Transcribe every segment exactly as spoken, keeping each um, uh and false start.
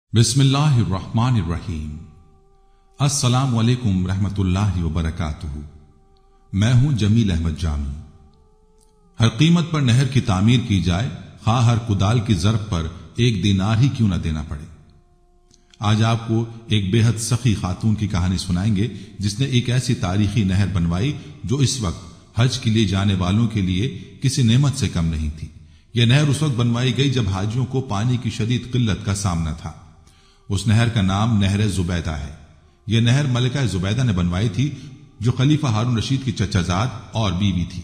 बिस्मिल्लाहिर्रहमानिर्रहीम। अस्सलाम वालेकुम रहमतुल्लाहि व बरकातुहू। मैं हूं जमील अहमद जामी। हर कीमत पर नहर की तामीर की जाए, खा हर कुदाल की ज़रब पर एक दीनार ही क्यों न देना पड़े। आज आपको एक बेहद सखी खातून की कहानी सुनाएंगे जिसने एक ऐसी तारीखी नहर बनवाई जो इस वक्त हज के लिए जाने वालों के लिए किसी नेमत से कम नहीं थी। यह नहर उस वक्त बनवाई गई जब हाजियों को पानी की शदीद किल्लत का सामना था। उस नहर का नाम नहर जुबैदा है। यह नहर मलिका जुबैदा ने बनवाई थी जो खलीफा हारून रशीद की चचाजाद और बीवी थी,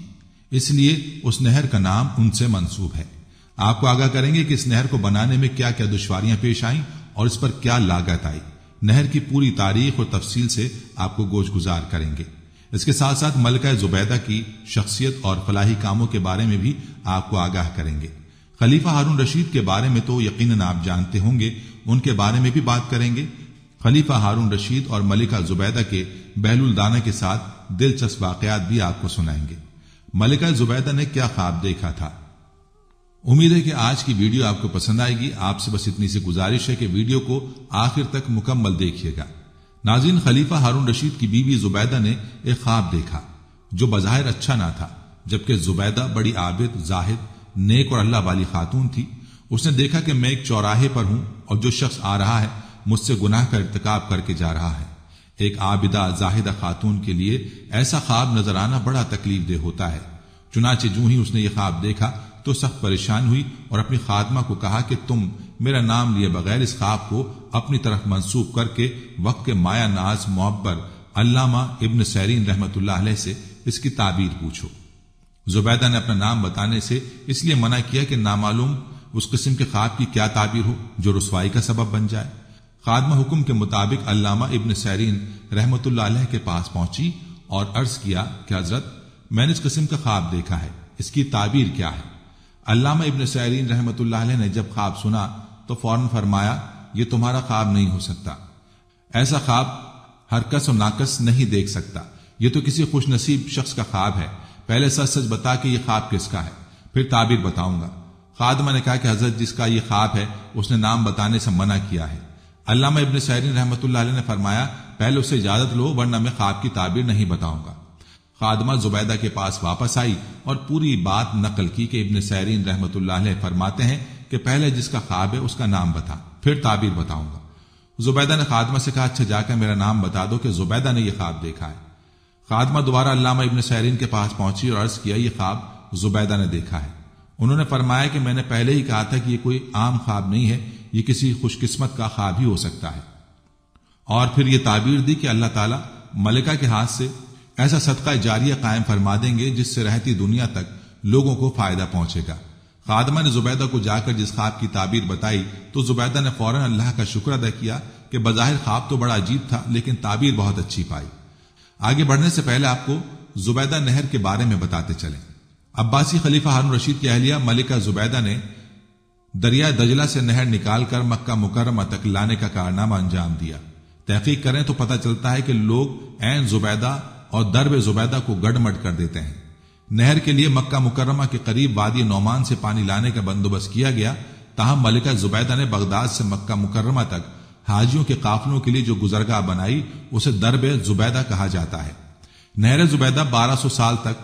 इसलिए उस नहर का नाम उनसे मंसूब है। आपको आगाह करेंगे कि इस नहर को बनाने में क्या क्या दुश्वारियां पेश आईं और इस पर क्या लागत आई। नहर की पूरी तारीख और तफसील से आपको गोश गुजार करेंगे। इसके साथ साथ मलिका जुबैदा की शख्सियत और फलाही कामों के बारे में भी आपको आगाह करेंगे। खलीफा हारून रशीद के बारे में तो यकीनन आप जानते होंगे, उनके बारे में भी बात करेंगे। खलीफा हारून रशीद और मलिका जुबैदा के बहलुल दाना के साथ दिलचस्प वाकयात भी आपको सुनाएंगे। मलिका जुबैदा ने क्या ख्वाब देखा था। उम्मीद है कि आज की वीडियो आपको पसंद आएगी। आपसे बस इतनी सी गुजारिश है कि वीडियो को आखिर तक मुकम्मल देखिएगा। नाज़रीन, खलीफा हारून रशीद की बीवी जुबैदा ने एक ख्वाब देखा जो बज़ाहिर अच्छा ना था, जबकि जुबैदा बड़ी आबिद, जाहिद, नेक और अल्लाह वाली खातून थी। उसने देखा कि मैं एक चौराहे पर हूं और जो शख्स आ रहा है मुझसे गुनाह का इर्तिकाब करके जा रहा है। एक आबिदा जाहिदा खातून के लिए ऐसा ख्वाब नजर आना बड़ा तकलीफ देह होता है। चुनाचे जूं ही उसने ये ख्वाब देखा तो सख्त परेशान हुई और अपनी खादमा को कहा कि तुम मेरा नाम लिए बगैर इस ख्वाब को अपनी तरफ मंसूब करके वक्त के माया नाज मुअब्बर अल्लामा इब्न सैरीन रहमतुल्लाह अलैह से इसकी ताबीर पूछो। जुबैदा ने अपना नाम बताने से इसलिए मना किया कि नामालूम उस किस्म के ख्वाब की क्या ताबीर हो जो रुसवाई का सबब बन जाए। खादमा हुक्म के मुताबिक अल्लामा इब्न सैरीन रहमतुल्लाह अलैह के पास पहुंची और अर्ज किया कि हजरत, मैंने इस किस्म का ख्वाब देखा है, इसकी ताबीर क्या है। अल्लामा इब्न सैरीन रहमतुल्लाह अलैह ने जब ख्वाब सुना तो फौरन फरमाया, यह तुम्हारा ख्वाब नहीं हो सकता। ऐसा ख्वाब हर कस और नाकस नहीं देख सकता। यह तो किसी खुशनसीब शख्स का ख्वाब है। पहले सच सच बता कि यह ख्वाब किसका है, फिर ताबीर बताऊंगा। खादमा ने कहा कि हजरत, जिसका यह ख्वाब है उसने नाम बताने से मना किया है। अल्लामा इब्न सैरीन रहमतुल्लाह अलैह ने फरमाया, पहले उससे इजाजत लो वरना मैं ख्वाब की ताबीर नहीं बताऊंगा। खादमा जुबैदा के पास वापस आई और पूरी बात नकल की कि इब्न सैरीन रहमतुल्लाह अलैह फरमाते हैं कि पहले जिसका ख्वाब है उसका नाम बता, फिर ताबीर बताऊंगा। जुबैदा ने खादमा से कहा, अच्छा जाकर मेरा नाम बता दो कि जुबैदा ने यह ख्वाब देखा है। खादमा दोबारा अल्लामा इब्न सैरीन के पास पहुंची और अर्ज किया, यह ख्वाब जुबैदा ने देखा है। उन्होंने फरमाया कि मैंने पहले ही कहा था कि यह कोई आम ख्वाब नहीं है, यह किसी खुशकिस्मत का ख्वाब ही हो सकता है। और फिर यह ताबीर दी कि अल्लाह ताला मलिका के हाथ से ऐसा सदका जारिया कायम फरमा देंगे जिससे रहती दुनिया तक लोगों को फायदा पहुंचेगा। खादमा ने जुबैदा को जाकर जिस ख्वाब की ताबीर बताई तो जुबैदा ने फौरन अल्लाह का शुक्र अदा किया कि बज़ाहिर ख्वाब तो बड़ा अजीब था लेकिन ताबीर बहुत अच्छी पाई। आगे बढ़ने से पहले आपको जुबैदा नहर के बारे में बताते चलें। अब्बासी खलीफा हारून रशीद की अहलिया मलिका जुबैदा ने दरिया दजला से नहर निकालकर मक्का मुकर्रमा तक लाने का कारनामा अंजाम दिया। तहकीक करें तो पता चलता है कि लोग ऐन जुबैदा और दरब जुबैदा को गड़मड़ कर देते हैं। नहर के लिए मक्का मुकर्रमा के करीब वादी नौमान से पानी लाने का बंदोबस्त किया गया। ताहम मलिका जुबैदा ने बगदाद से मक्का मुकर्रमा तक हाजियों के काफिलों के लिए जो गुजरगाह बनाई उसे दरब जुबैदा कहा जाता है। नहर जुबैदा बारह सौ साल तक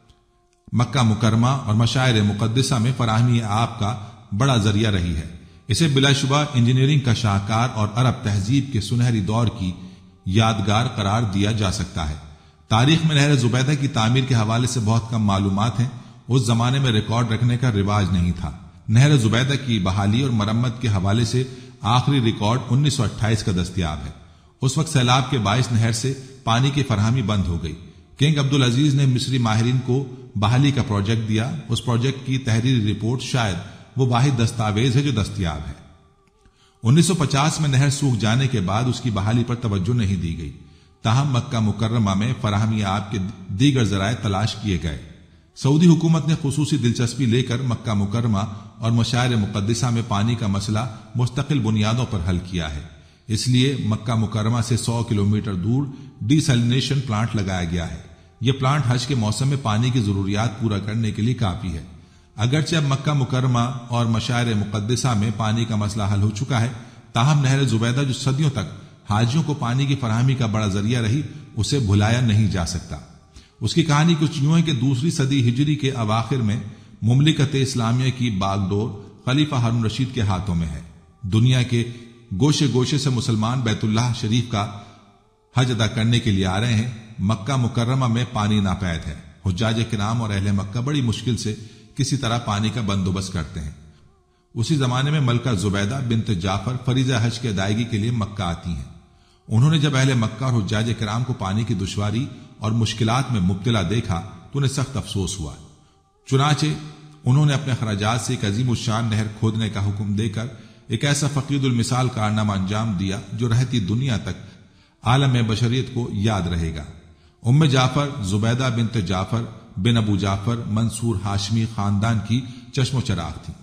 मक्का मुकरमा और मशायर मुकद्दसा में फराहमी आब का बड़ा जरिया रही है। इसे बिलाशुबा इंजीनियरिंग का शाहकार और अरब तहजीब के सुनहरी दौर की यादगार करार दिया जा सकता है। तारीख में नहर जुबैदा की तामीर के हवाले से बहुत कम मालूमात हैं। उस जमाने में रिकॉर्ड रखने का रिवाज नहीं था। नहर जुबैदा की बहाली और मरम्मत के हवाले से आखिरी रिकॉर्ड उन्नीस सौ अट्ठाईस का दस्तयाब है। उस वक्त सैलाब के बाइस नहर से पानी की फरहमी बंद हो गई। किंग अब्दुल अजीज ने मिस्री माहिरीन को बहाली का प्रोजेक्ट दिया। उस प्रोजेक्ट की तहरीरी रिपोर्ट शायद वो वाहिद दस्तावेज है जो दस्तयाब है। उन्नीस सौ पचास में नहर सूख जाने के बाद उसकी बहाली पर तवज्जो नहीं दी गई। ताहम मक्का मुकर्रमा में फराहमी आब के दीगर जराए तलाश किए गए। सऊदी हुकूमत ने खुसूसी दिलचस्पी लेकर मक्का मुकर्रमा और मशायर मुकद्दसा में पानी का मसला मुस्तकिल बुनियादों पर हल किया है। इसलिए मक्का मुकर्रमा से सौ किलोमीटर दूर डिसैलिनेशन प्लांट लगाया गया है। यह प्लांट हज के मौसम में पानी की जरूरियात पूरा करने के लिए काफी है। अगरचे अब मक्का मुकर्रमा और मशायर मुकद्दसा में पानी का मसला हल हो चुका है, تاہم نہر زبیدہ جو صدیوں تک حاجیوں کو پانی کی فراہمی کا بڑا ذریعہ رہی، اسے بھلایا نہیں جا سکتا۔ اس کی کہانی کچھ یوں ہے کہ دوسری صدی ہجری کے اواخر میں مملکت اسلامیہ کی باغ ڈور خلیفہ ہارون رشید کے ہاتھوں میں ہے۔ دنیا کے گوشے گوشے سے مسلمان بیت اللہ شریف کا حج ادا کرنے کے لیے آ رہے ہیں۔ مکہ مکرمہ میں پانی ناپید ہے۔ حجاج کرام اور اہل مکہ بڑی مشکل سے کسی طرح پانی کا بندوبست کرتے ہیں۔ اسی زمانے میں ملکہ زبیدہ بنت جعفر فریضہ حج کی ادائیگی کے لیے مکہ آتی ہیں۔ انہوں نے جب اہل مکہ اور حجاج کرام کو پانی کی دشواری اور مشکلات میں مبتلا دیکھا تو انہیں سخت افسوس ہوا۔ چنانچہ انہوں نے اپنے اخراجات سے ایک عظیم الشان نہر کھودنے کا حکم دے کر ایک ایسا فقید المثال کارنامہ انجام دیا جو رہتی دنیا تک عالم بشریت کو یاد رہے گا۔ ام جعفر زبیدہ بنت جعفر بن ابو جعفر منصور ہاشمی خاندان کی چشم و چراغ تھی۔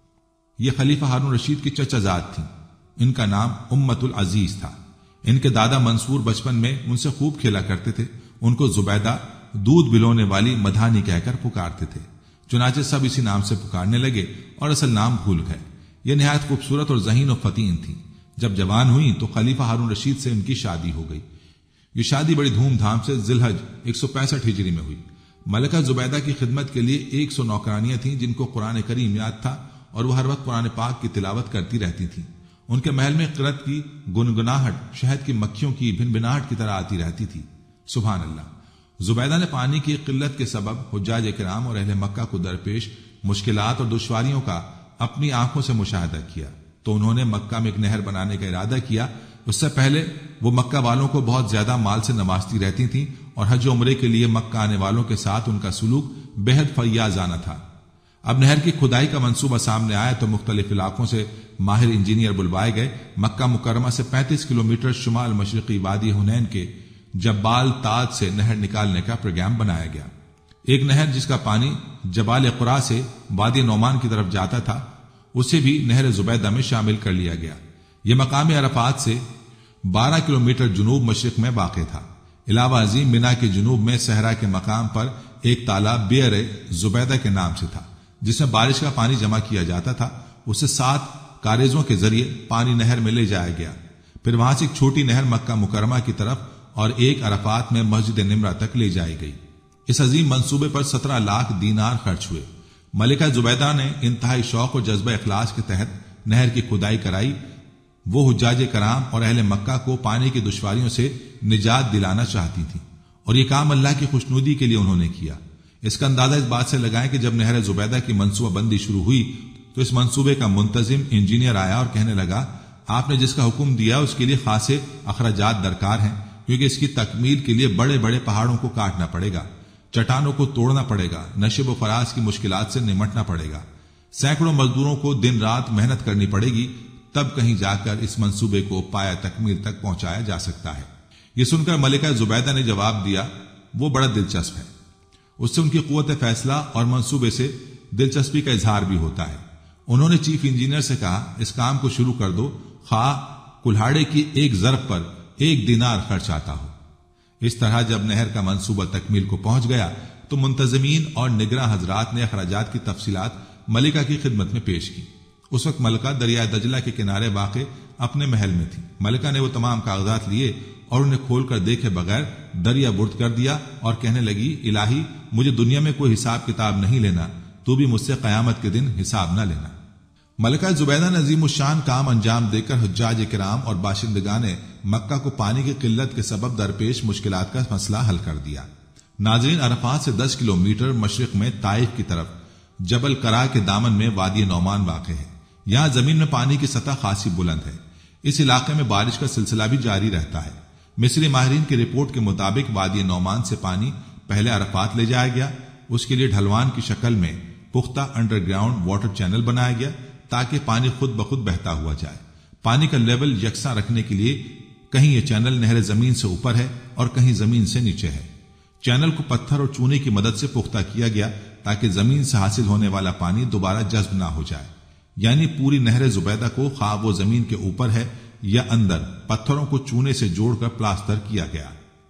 یہ خلیفہ ہارون رشید کی چچا زاد تھیں۔ ان کا نام امت العزیز تھا۔ ان کے دادا منصور بچپن میں ان سے خوب کھیلا کرتے تھے۔ ان کو زبیدہ دودھ بلونے والی مدھانی کہہ کر پکارتے تھے۔ چنانچہ سب اسی نام سے پکارنے لگے اور اصل نام بھول گئے۔ یہ نہایت خوبصورت اور ذہین و فتین تھی۔ جب جوان ہوئیں تو خلیفہ ہارون رشید سے ان کی شادی ہو گئی۔ یہ شادی بڑی دھوم دھام سے ذی الحج ایک سو پینسٹھ ہجری میں ہوئی۔ ملکہ زبیدہ کی خدمت کے لیے ایک سو نوکرانیاں تھیں جن کو قرآن کریم یاد تھا اور وہ ہر وقت قرآن پاک کی تلاوت کرتی رہتی تھیں۔ ان کے محل میں قرت کی گنگناہٹ شہد کی مکھیوں کی بھن بھناہٹ کی طرح آتی رہتی تھی۔ سبحان اللہ۔ زبیدہ نے پانی کی قلت کے سبب حجاج کرام اور اہل مکہ کو درپیش مشکلات اور دشواریوں کا اپنی آنکھوں سے مشاہدہ کیا تو انہوں نے مکہ میں ایک نہر بنانے کا ارادہ کیا۔ اس سے پہلے وہ مکہ والوں کو بہت زیادہ مال سے نوازتی رہتی تھیں اور حج و عمرے کے لیے مکہ آنے والوں کے ساتھ ان کا سلوک بےحد فیاضانہ تھا۔ اب نہر کی کھدائی کا منصوبہ سامنے آیا تو مختلف علاقوں سے ماہر انجینئر بلوائے گئے۔ مکہ مکرمہ سے پینتیس کلومیٹر شمال مشرقی وادی حنین کے جبال تاج سے نہر نکالنے کا پروگرام بنایا گیا۔ ایک نہر جس کا پانی جبال قرا سے وادی نعمان کی طرف جاتا تھا، اسے بھی نہر زبیدہ میں شامل کر لیا گیا۔ یہ مقام عرفات سے بارہ کلومیٹر جنوب مشرق میں واقع تھا۔ علاوہ ازیں منا کے جنوب میں صحرا کے مقام پر ایک تالاب بئر زبیدہ کے نام سے تھا جس میں بارش کا پانی جمع کیا جاتا تھا۔ اسے سات کاریزوں کے ذریعے پانی نہر میں لے جایا گیا۔ پھر وہاں سے ایک چھوٹی نہر مکہ مکرمہ کی طرف اور ایک عرفات میں مسجد نمرہ تک لے جائی گئی۔ اس عظیم منصوبے پر سترہ لاکھ دینار خرچ ہوئے۔ ملکہ زبیدہ نے انتہائی شوق اور جذبہ اخلاص کے تحت نہر کی کھدائی کرائی۔ وہ حجاج کرام اور اہل مکہ کو پانی کی دشواریوں سے نجات دلانا چاہتی تھیں اور یہ کام اللہ کی خوشنودی کے لیے انہوں نے کیا۔ اس کا اندازہ اس بات سے لگائیں کہ جب نہر زبیدہ کی منصوبہ بندی شروع ہوئی تو اس منصوبے کا منتظم انجینئر آیا اور کہنے لگا، آپ نے جس کا حکم دیا اس کے لیے خاصے اخراجات درکار ہیں، کیونکہ اس کی تکمیل کے لیے بڑے بڑے پہاڑوں کو کاٹنا پڑے گا، چٹانوں کو توڑنا پڑے گا، نشیب و فراز کی مشکلات سے نمٹنا پڑے گا، سینکڑوں مزدوروں کو دن رات محنت کرنی پڑے گی، تب کہیں جا کر اس منصوبے کو پایا تکمیل تک پہنچایا جا سکتا ہے۔ یہ سن کر ملکہ زبیدہ نے جواب دیا، وہ بڑا دلچسپ ہے۔ اس سے ان کی قوت فیصلہ اور منصوبے سے دلچسپی کا اظہار بھی ہوتا ہے۔ انہوں نے چیف انجینئر سے کہا، اس کام کو شروع کر دو، خواہ کلہاڑے کی ایک ضرب پر ایک دینار خرچ آتا ہو۔ اس طرح جب نہر کا منصوبہ تکمیل کو پہنچ گیا تو منتظمین اور نگراں حضرات نے اخراجات کی تفصیلات ملکہ کی خدمت میں پیش کی۔ اس وقت ملکہ دریائے دجلہ کے کنارے واقع اپنے محل میں تھی۔ ملکہ نے وہ تمام کاغذات لیے اور انہیں کھول کر دیکھے بغیر دریا برد کر دیا اور کہنے لگی، الہی مجھے دنیا میں کوئی حساب کتاب نہیں لینا، تو بھی مجھ سے قیامت کے دن حساب نہ لینا۔ ملکہ زبیدہ نے عظیم الشان کام انجام دے کر حجاج کرام اور باشندگان مکہ کو پانی کی قلت کے سبب درپیش مشکلات کا مسئلہ حل کر دیا۔ ناظرین، عرفات سے دس کلومیٹر مشرق میں طائف کی طرف جبل کرا کے دامن میں وادی نعمان واقع ہے۔ یہاں زمین میں پانی کی سطح خاصی بلند ہے۔ اس علاقے میں بارش کا سلسلہ بھی جاری رہتا ہے۔ مصری ماہرین کی رپورٹ کے مطابق وادی نعمان سے پانی پہلے عرفات لے جایا گیا۔ اس کے لیے ڈھلوان کی شکل میں پختہ انڈر گراؤنڈ واٹر چینل بنایا گیا تاکہ پانی خود بخود بہتا ہوا جائے۔ پانی کا لیول یکساں رکھنے کے لیے کہیں یہ چینل نہر زمین سے اوپر ہے اور کہیں زمین سے نیچے ہے۔ چینل کو پتھر اور چونے کی مدد سے پختہ کیا گیا تاکہ زمین سے حاصل ہونے والا پانی دوبارہ جذب نہ ہو جائے، یعنی پوری نہر زبیدہ کو خواہ وہ زمین کے اوپر ہے یا اندر پتھروں کو چونے سے جوڑ کر پلاسٹر کیا گیا۔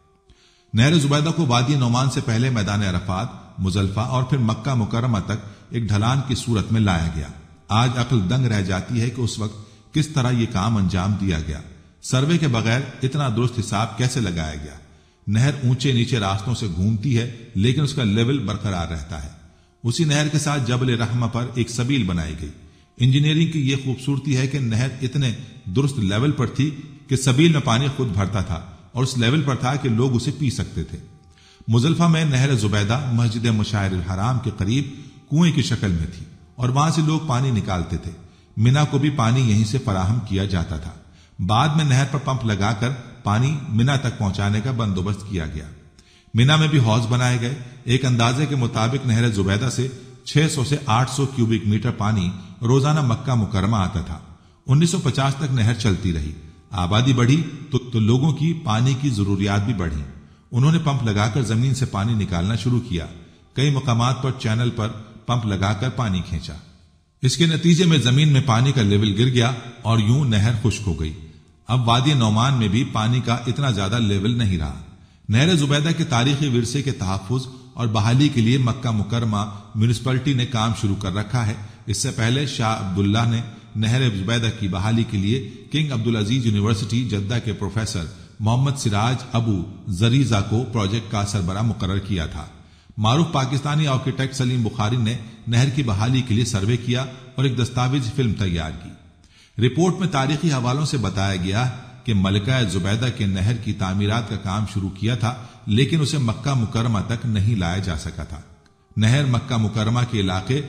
نہر زبیدہ کو وادی نعمان سے پہلے میدان عرفات، مزدلفہ اور پھر مکہ مکرمہ تک ایک ڈھلان کی صورت میں لایا گیا۔ آج عقل دنگ رہ جاتی ہے کہ اس وقت کس طرح یہ کام انجام دیا گیا؟ سروے کے بغیر اتنا درست حساب کیسے لگایا گیا؟ نہر اونچے نیچے راستوں سے گھومتی ہے لیکن اس کا لیول برقرار رہتا ہے۔ اسی نہر کے ساتھ جبل رحمہ پر ایک سبیل بنائی گئی۔ انجینئرنگ کی یہ خوبصورتی ہے کہ نہر اتنے درست لیول پر تھی کہ سبیل میں پانی خود بھرتا تھا اور اس لیول پر تھا کہ لوگ اسے پی سکتے تھے۔ مزدلفہ میں نہر زبیدہ مسجد مشاعر الحرام کے قریب کنویں کی شکل میں تھی اور وہاں سے لوگ پانی نکالتے تھے۔ منا کو بھی پانی یہیں سے فراہم کیا جاتا تھا۔ بعد میں نہر پر پمپ لگا کر پانی منا تک پہنچانے کا بندوبست کیا گیا۔ منا میں بھی حوض بنائے گئے۔ ایک اندازے کے مطابق نہر زبیدہ سے چھ سو سے آٹھ سو کیوبک میٹر پانی روزانہ مکہ مکرمہ آتا تھا۔ انیس سو پچاس تک نہر چلتی رہی۔ آبادی بڑھی تو, تو لوگوں کی پانی کی ضروریات بھی بڑھی۔ انہوں نے پمپ لگا کر زمین سے پانی نکالنا شروع کیا۔ کئی مقامات پر چینل پر پمپ لگا کر پانی کھینچا۔ اس کے نتیجے میں زمین میں پانی کا لیول گر گیا اور یوں نہر خشک ہو گئی۔ اب وادی نعمان میں بھی پانی کا اتنا زیادہ لیول نہیں رہا۔ نہر زبیدہ کے تاریخی ورثے کے تحفظ اور بحالی کے لیے مکہ مکرمہ میونسپلٹی نے کام شروع کر رکھا ہے۔ اس سے پہلے شاہ عبداللہ نے نہر زبیدہ کی بحالی کے لیے کنگ عبدالعزیز یونیورسٹی جدہ کے professor Muhammad Siraj Abu Zariza کو پروجیکٹ کا سربراہ مقرر کیا تھا۔ معروف پاکستانی آرکیٹیکٹ سلیم بخاری نے نہر کی بحالی کے لیے سروے کیا اور ایک دستاویز فلم تیار کی۔ رپورٹ میں تاریخی حوالوں سے بتایا گیا کہ ملکہ زبیدہ کے نہر کی تعمیرات کا کام شروع کیا تھا لیکن اسے مکہ مکرمہ تک نہیں لایا جا سکا تھا۔ نہر مکہ مکرمہ کے علاقے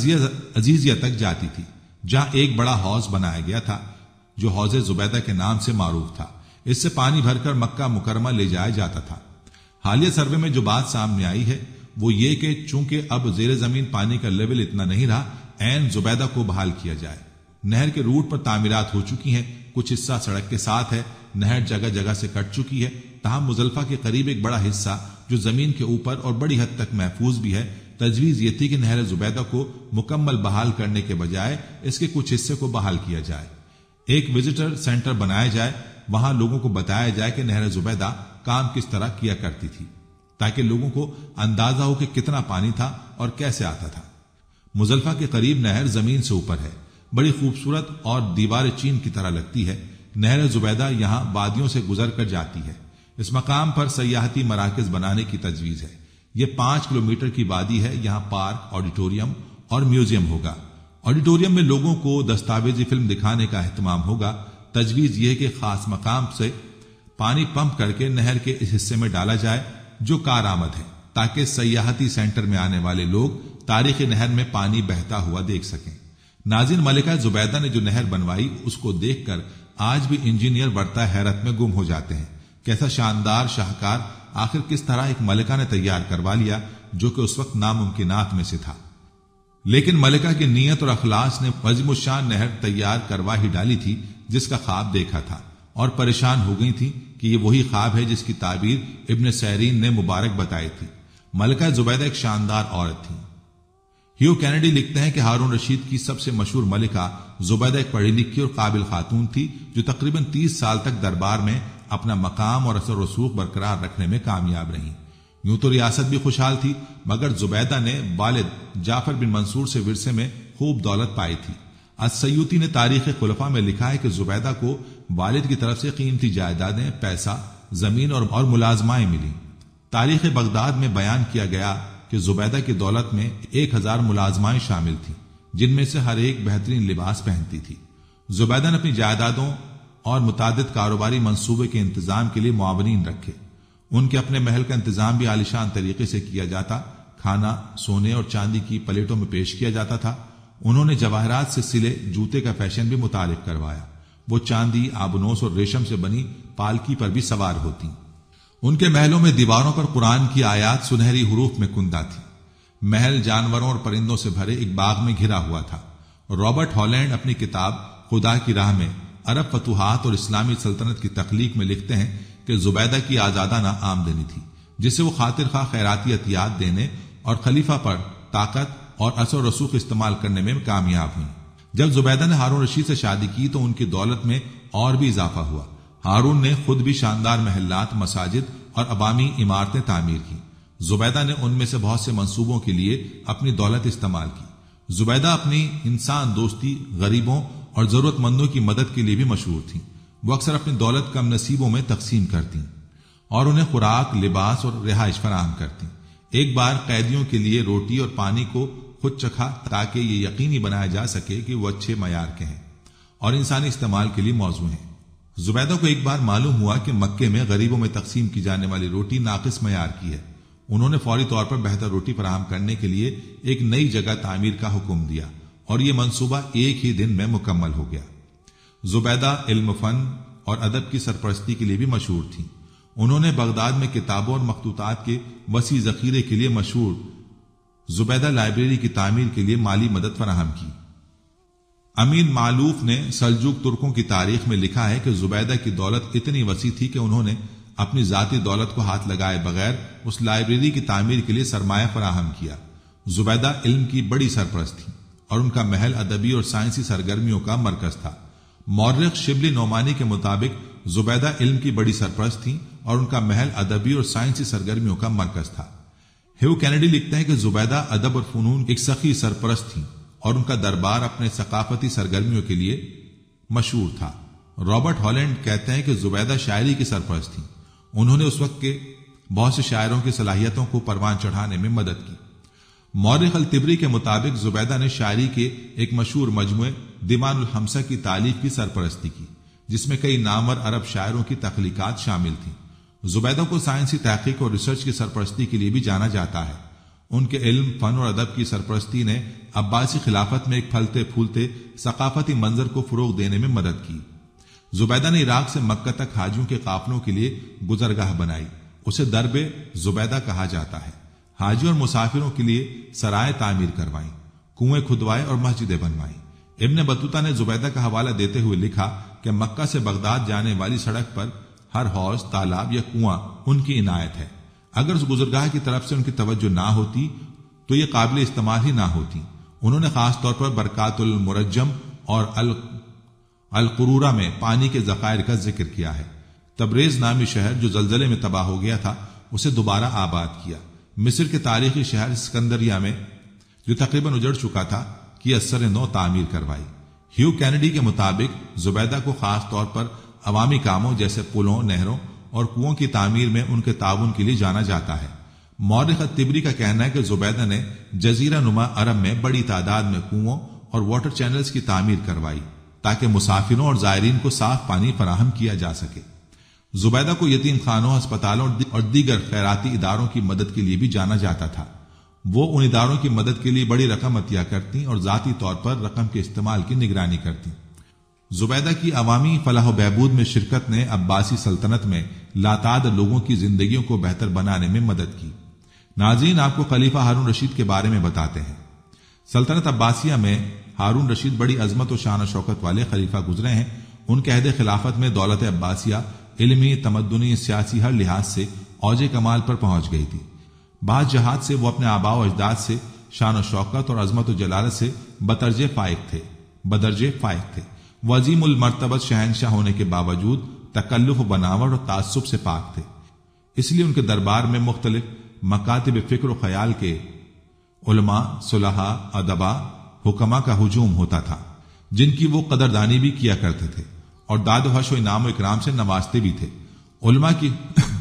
عزیزیہ تک جاتی تھی جہاں ایک بڑا حوض بنایا گیا تھا جو حوض زبیدہ کے نام سے معروف تھا۔ اس سے پانی بھر کر مکہ مکرمہ لے جایا جاتا تھا۔ حالیہ سروے میں جو بات سامنے آئی ہے وہ یہ کہ چونکہ اب زیر زمین پانی کا لیول اتنا نہیں رہا، عین زبیدہ کو بحال کیا جائے۔ نہر کے روٹ پر تعمیرات ہو چکی ہیں، کچھ حصہ سڑک کے ساتھ ہے، نہر جگہ جگہ سے کٹ چکی ہے، تاہم مزدلفہ کے قریب ایک بڑا حصہ جو زمین کے اوپر اور بڑی حد تک محفوظ بھی ہے۔ تجویز یہ تھی کہ نہر زبیدہ کو مکمل بحال کرنے کے بجائے اس کے کچھ حصے کو بحال کیا جائے۔ ایک وزٹر سینٹر بنایا جائے، وہاں لوگوں کو بتایا جائے کہ نہر زبیدہ کام کس طرح کیا کرتی تھی تاکہ لوگوں کو اندازہ ہو کہ کتنا پانی تھا اور کیسے آتا تھا۔ مزدلفہ کے قریب نہر زمین سے اوپر ہے، بڑی خوبصورت اور دیوار چین کی طرح لگتی ہے۔ نہر زبیدہ یہاں وادیوں سے گزر کر جاتی ہے۔ اس مقام پر سیاحتی مراکز بنانے کی تجویز ہے۔ یہ پانچ کلومیٹر کی وادی ہے، یہاں پارک، آڈیٹوریم اور میوزیم ہوگا۔ آڈیٹوریم میں لوگوں کو دستاویزی فلم دکھانے کا اہتمام ہوگا۔ تجویز یہ ہے کہ خاص مقام سے پانی پمپ کر کے نہر کے اس حصے میں ڈالا جائے جو کارآمد ہے تاکہ سیاحتی سینٹر میں آنے والے لوگ تاریخی نہر میں پانی بہتا ہوا دیکھ سکیں۔ ناظرین، ملکہ زبیدہ نے جو نہر بنوائی اس کو دیکھ کر آج بھی انجینئر ورطہ حیرت میں گم ہو جاتے ہیں۔ کیسا شاندار شاہکار آخر کس طرح ایک ملکہ نے تیار کروا لیا جو کہ اس وقت ناممکنات میں سے تھا۔ لیکن ملکہ کی نیت اور اخلاص نے عظیم الشان نہر تیار کروا ہی ڈالی تھی جس کا خواب دیکھا تھا، اور پریشان ہو گئی تھی کہ یہ وہی خواب ہے جس کی تعبیر ابن سیرین نے مبارک بتائی تھی۔ ملکہ زبیدہ ایک شاندار عورت تھی۔ ہیو کینیڈی لکھتے ہیں کہ ہارون رشید کی سب سے مشہور ملکہ زبیدہ ایک پڑھی لکھی اور قابل خاتون تھی جو تقریباً تیس سال تک دربار میں اپنا مقام اور اثر و رسوخ برقرار رکھنے میں کامیاب رہیں۔ یوں تو ریاست بھی خوشحال تھی، مگر زبیدہ نے والد جعفر بن منصور سے ورثے میں خوب دولت پائی تھی۔ السیوطی نے تاریخ خلفاء میں لکھا ہے کہ زبیدہ کو والد کی طرف سے قیمتی جائیدادیں، پیسہ، زمین اور اور ملازمائیں ملی۔ تاریخ بغداد میں بیان کیا گیا کہ زبیدہ کی دولت میں ایک ہزار ملازمائیں شامل تھیں جن میں سے ہر ایک بہترین لباس پہنتی تھی۔ زبیدہ نے اپنی جائیدادوں اور متعدد کاروباری منصوبے کے انتظام کے لیے معاونین رکھے۔ ان کے اپنے محل کا انتظام بھی عالیشان طریقے سے کیا جاتا، کھانا سونے اور چاندی کی پلیٹوں میں پیش کیا جاتا تھا۔ انہوں نے جواہرات سے سلے جوتے کا فیشن بھی متعارف کروایا۔ وہ چاندی، آبنوس اور ریشم سے بنی پالکی پر بھی سوار ہوتی۔ ان کے محلوں میں دیواروں پر قرآن کی آیات سنہری حروف میں کندہ تھی۔ محل جانوروں اور پرندوں سے بھرے ایک باغ میں گھرا ہوا تھا۔ رابرٹ ہالینڈ اپنی کتاب خدا کی راہ میں عرب فتوحات اور اسلامی سلطنت کی تخلیق میں لکھتے ہیں کہ زبیدہ کی آزادانہ آمدنی تھی جس سے وہ خاطر خواہ خیراتی عطیات دینے اور خلیفہ پر طاقت اور اثر و رسوخ استعمال کرنے میں کامیاب ہوئی۔ جب زبیدہ نے ہارون رشید سے شادی کی تو ان کی دولت میں اور بھی اضافہ ہوا۔ ہارون نے خود بھی شاندار محلات، مساجد اور عوامی عمارتیں تعمیر کی۔ زبیدہ نے ان میں سے بہت سے منصوبوں کے لیے اپنی دولت استعمال کی۔ زبیدہ اپنی انسان دوستی، غریبوں اور ضرورت مندوں کی مدد کے لیے بھی مشہور تھیں۔ وہ اکثر اپنی دولت کم نصیبوں میں تقسیم کرتی اور انہیں خوراک، لباس اور رہائش فراہم کرتی۔ ایک بار قیدیوں کے لیے روٹی اور پانی کو خود چکھا تاکہ یہ یقینی بنایا جا سکے کہ وہ اچھے معیار کے ہیں اور انسانی استعمال کے لیے موزوں ہیں۔ زبیدہ کو ایک بار معلوم ہوا کہ مکے میں غریبوں میں تقسیم کی جانے والی روٹی ناقص معیار کی ہے۔ انہوں نے فوری طور پر بہتر روٹی فراہم کرنے کے لیے ایک نئی جگہ تعمیر کا حکم دیا اور یہ منصوبہ ایک ہی دن میں مکمل ہو گیا۔ زبیدہ علم، فن اور ادب کی سرپرستی کے لیے بھی مشہور تھیں۔ انہوں نے بغداد میں کتابوں اور مخطوطات کے وسیع ذخیرے کے لیے مشہور زبیدہ لائبریری کی تعمیر کے لیے مالی مدد فراہم کی۔ امین معلوف نے سلجوق ترکوں کی تاریخ میں لکھا ہے کہ زبیدہ کی دولت اتنی وسیع تھی کہ انہوں نے اپنی ذاتی دولت کو ہاتھ لگائے بغیر اس لائبریری کی تعمیر کے لیے سرمایہ فراہم کیا۔ زبیدہ علم کی بڑی سرپرست تھی اور ان کا محل ادبی اور سائنسی سرگرمیوں کا مرکز تھا۔ مورخ شبلی نعمانی کے مطابق زبیدہ علم کی بڑی سرپرست تھیں اور ان کا محل ادبی اور سائنسی سرگرمیوں کا مرکز تھا۔ ہیو کینیڈی لکھتے ہیں کہ زبیدہ ادب اور فنون ایک سخی سرپرست تھیں اور ان کا دربار اپنے ثقافتی سرگرمیوں کے لیے مشہور تھا۔ رابرٹ ہالینڈ کہتے ہیں کہ زبیدہ شاعری کی سرپرست تھیں۔ انہوں نے اس وقت کے بہت سے شاعروں کی صلاحیتوں کو پروان چڑھانے میں مدد کی۔ مورخ الطبری کے مطابق زبیدہ نے شاعری کے ایک مشہور مجموعے دیوان الحمصہ کی تالیف کی سرپرستی کی، جس میں کئی نامور عرب شاعروں کی تخلیقات شامل تھیں۔ زبیدہ کو سائنسی تحقیق اور ریسرچ کی سرپرستی کے لیے بھی جانا جاتا ہے۔ ان کے علم، فن اور ادب کی سرپرستی نے عباسی خلافت میں ایک پھلتے پھولتے ثقافتی منظر کو فروغ دینے میں مدد کی۔ زبیدہ نے عراق سے مکہ تک حاجیوں کے قافلوں کے لیے گزرگاہ بنائی، اسے درب زبیدہ کہا جاتا ہے۔ حاجیوں اور مسافروں کے لیے سرائے تعمیر کروائیں، کنویں کھدوائے اور مسجدیں بنوائیں۔ ابن بطوطہ نے زبیدہ کا حوالہ دیتے ہوئے لکھا کہ مکہ سے بغداد جانے والی سڑک پر ہر حوض، تالاب یا کنواں ان کی عنایت ہے۔ اگر اس گزرگاہ کی طرف سے ان کی توجہ نہ ہوتی تو یہ قابل استعمال ہی نہ ہوتی۔ انہوں نے خاص طور پر برکات المرجم اور القرورہ میں پانی کے ذخائر کا ذکر کیا ہے۔ تبریز نامی شہر جو زلزلے میں تباہ ہو گیا تھا، اسے دوبارہ آباد کیا۔ مصر کے تاریخی شہر اسکندریہ میں جو تقریباً اجڑ چکا تھا کی اثر نو تعمیر کروائی۔ ہیو کینیڈی کے مطابق زبیدہ کو خاص طور پر عوامی کاموں جیسے پلوں، نہروں اور کنووں کی تعمیر میں ان کے تعاون کے لیے جانا جاتا ہے۔ مورخ الطبری کا کہنا ہے کہ زبیدہ نے جزیرہ نما عرب میں بڑی تعداد میں کنووں اور واٹر چینلز کی تعمیر کروائی تاکہ مسافروں اور زائرین کو صاف پانی فراہم کیا جا سکے۔ زبیدہ کو یتیم خانوں، ہسپتالوں اور دیگر خیراتی اداروں کی مدد کے لیے بھی جانا جاتا تھا۔ وہ ان اداروں کی مدد کے لیے بڑی رقم عطیہ کرتی اور ذاتی طور پر رقم کے استعمال کی نگرانی کرتی۔ زبیدہ کی عوامی فلاح و بہبود میں شرکت نے عباسی سلطنت میں لاتعداد لوگوں کی زندگیوں کو بہتر بنانے میں مدد کی۔ ناظرین، آپ کو خلیفہ ہارون رشید کے بارے میں بتاتے ہیں۔ سلطنت عباسیہ میں ہارون رشید بڑی عظمت و شان و شوکت والے خلیفہ گزرے ہیں۔ ان کے عہد خلافت میں دولت عباسیہ علمی، تمدنی، سیاسی ہر لحاظ سے اوج کمال پر پہنچ گئی تھی۔ بعض جہات سے وہ اپنے آباء و اجداد سے شان و شوکت اور عظمت و جلالت سے بدرجے فائق تھے بدرجے فائق تھے وہ عظیم المرتبت شہنشاہ ہونے کے باوجود تکلف و بناوٹ اور تعصب سے پاک تھے۔ اس لیے ان کے دربار میں مختلف مکاتب فکر و خیال کے علماء، صلحاء، ادباء، حکماء کا ہجوم ہوتا تھا، جن کی وہ قدردانی بھی کیا کرتے تھے اور داد و حش و انعام و اکرام سے نوازتے بھی تھے۔ علماء کی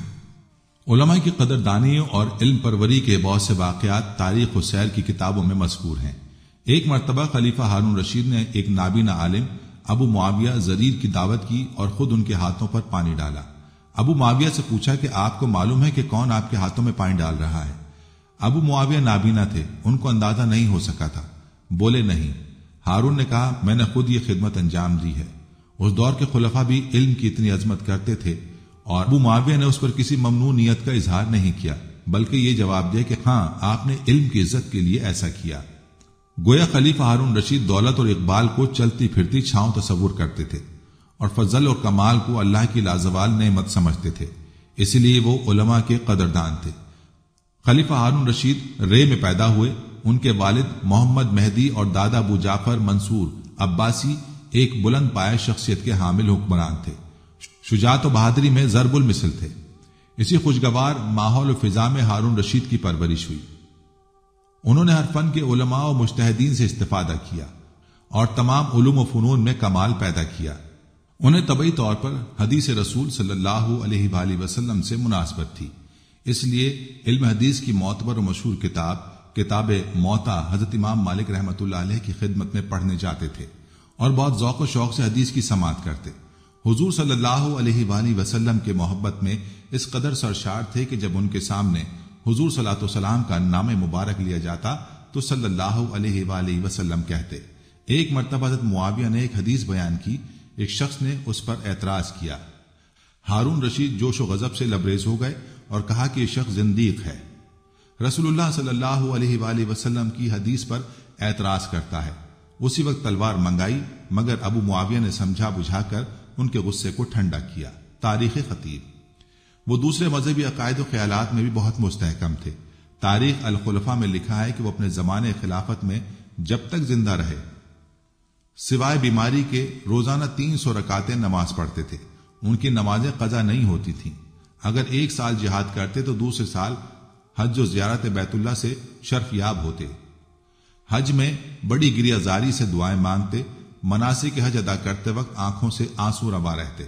علماء کی قدردانیوں اور علم پروری کے بہت سے واقعات تاریخ و سیر کی کتابوں میں مذکور ہیں۔ ایک مرتبہ خلیفہ ہارون رشید نے ایک نابینا عالم ابو معاویہ زریر کی دعوت کی اور خود ان کے ہاتھوں پر پانی ڈالا۔ ابو معاویہ سے پوچھا کہ آپ کو معلوم ہے کہ کون آپ کے ہاتھوں میں پانی ڈال رہا ہے؟ ابو معاویہ نابینا تھے، ان کو اندازہ نہیں ہو سکا تھا، بولے نہیں۔ ہارون نے کہا، میں نے خود یہ خدمت انجام دی ہے۔ اس دور کے خلفاء بھی علم کی اتنی عظمت کرتے تھے اور ابو معاویہ نے اس پر کسی ممنوع نیت کا اظہار نہیں کیا، بلکہ یہ جواب دیا کہ ہاں، آپ نے علم کی عزت کے لیے ایسا کیا۔ گویا خلیفہ ہارون رشید دولت اور اقبال کو چلتی پھرتی چھاؤں تصور کرتے تھے اور فضل اور کمال کو اللہ کی لازوال نعمت سمجھتے تھے، اس لیے وہ علماء کے قدردان تھے۔ خلیفہ ہارون رشید رے میں پیدا ہوئے۔ ان کے والد محمد مہدی اور دادا ابو جعفر منصور عباسی ایک بلند پائے شخصیت کے حامل حکمران تھے۔ شجاعت و بہادری میں ضرب المثل تھے۔ اسی خوشگوار ماحول و فضا میں ہارون رشید کی پرورش ہوئی۔ انہوں نے ہر فن کے علماء و مجتہدین سے استفادہ کیا اور تمام علوم و فنون میں کمال پیدا کیا۔ انہیں طبعی طور پر حدیث رسول صلی اللہ علیہ وآلہ وسلم سے مناسبت تھی، اس لیے علم حدیث کی معتبر و مشہور کتاب کتاب موطا حضرت امام مالک رحمۃ اللہ علیہ کی خدمت میں پڑھنے جاتے تھے اور بہت ذوق و شوق سے حدیث کی سماعت کرتے۔ حضور صلی اللہ علیہ وآلہ وسلم کے محبت میں اس قدر سرشار تھے کہ جب ان کے سامنے حضور صلی اللہ علیہ وسلم کا نام مبارک لیا جاتا تو صلی اللہ علیہ وآلہ وسلم کہتے۔ ایک مرتبہ حضرت معاویہ نے ایک حدیث بیان کی، ایک شخص نے اس پر اعتراض کیا۔ ہارون رشید جوش و غضب سے لبریز ہو گئے اور کہا کہ یہ شخص زندیق ہے، رسول اللہ صلی اللہ علیہ وآلہ وسلم کی حدیث پر اعتراض کرتا ہے۔ اسی وقت تلوار منگائی، مگر ابو معاویہ نے سمجھا بجھا کر ان کے غصے کو ٹھنڈا کیا۔ تاریخ خطیب۔ وہ دوسرے مذہبی عقائد و خیالات میں بھی بہت مستحکم تھے۔ تاریخ الخلفاء میں لکھا ہے کہ وہ اپنے زمانے خلافت میں جب تک زندہ رہے سوائے بیماری کے روزانہ تین سو رکعتیں نماز پڑھتے تھے۔ ان کی نمازیں قضا نہیں ہوتی تھیں۔ اگر ایک سال جہاد کرتے تو دوسرے سال حج و زیارت بیت اللہ سے شرف یاب ہوتے۔ حج میں بڑی گریہ زاری سے دعائیں مانگتے، مناسک حج ادا کرتے وقت آنکھوں سے آنسو روا رہتے۔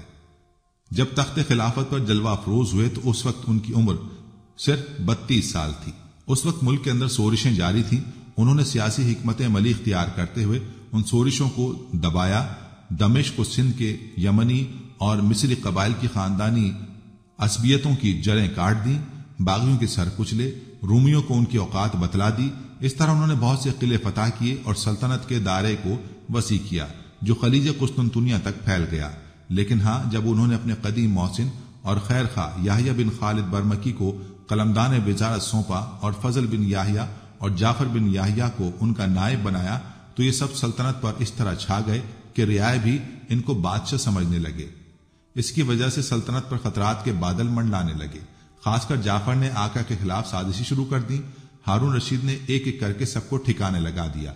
جب تخت خلافت پر جلوہ افروز ہوئے تو اس وقت ان کی عمر صرف بتیس سال تھی۔ اس وقت ملک کے اندر سورشیں جاری تھیں۔ انہوں نے سیاسی حکمت عملی اختیار کرتے ہوئے ان سورشوں کو دبایا۔ دمشق و سندھ کے یمنی اور مصری قبائل کی خاندانی عصبیتوں کی جڑیں کاٹ دیں، باغیوں کے سر کچلے، رومیوں کو ان کی اوقات بتلا دی۔ اس طرح انہوں نے بہت سے قلعے فتح کیے اور سلطنت کے دائرے کو وسیع کیا جو خلیج قسطنطنیہ تک پھیل گیا۔ لیکن ہاں، جب انہوں نے اپنے قدیم محسن اور خیر خواہ یحییٰ بن خالد برمکی کو قلمدان وزارت سونپا اور فضل بن یحییٰ اور جعفر بن یحییٰ کو ان کا نائب بنایا تو یہ سب سلطنت پر اس طرح چھا گئے کہ رعایا بھی ان کو بادشاہ سمجھنے لگے۔ اس کی وجہ سے سلطنت پر خطرات کے بادل منڈلانے لگے۔ خاص کر جعفر نے آقا کے خلاف سازشی شروع کر دی۔ ہارون رشید نے ایک ایک کر کے سب کو ٹھکانے لگا دیا۔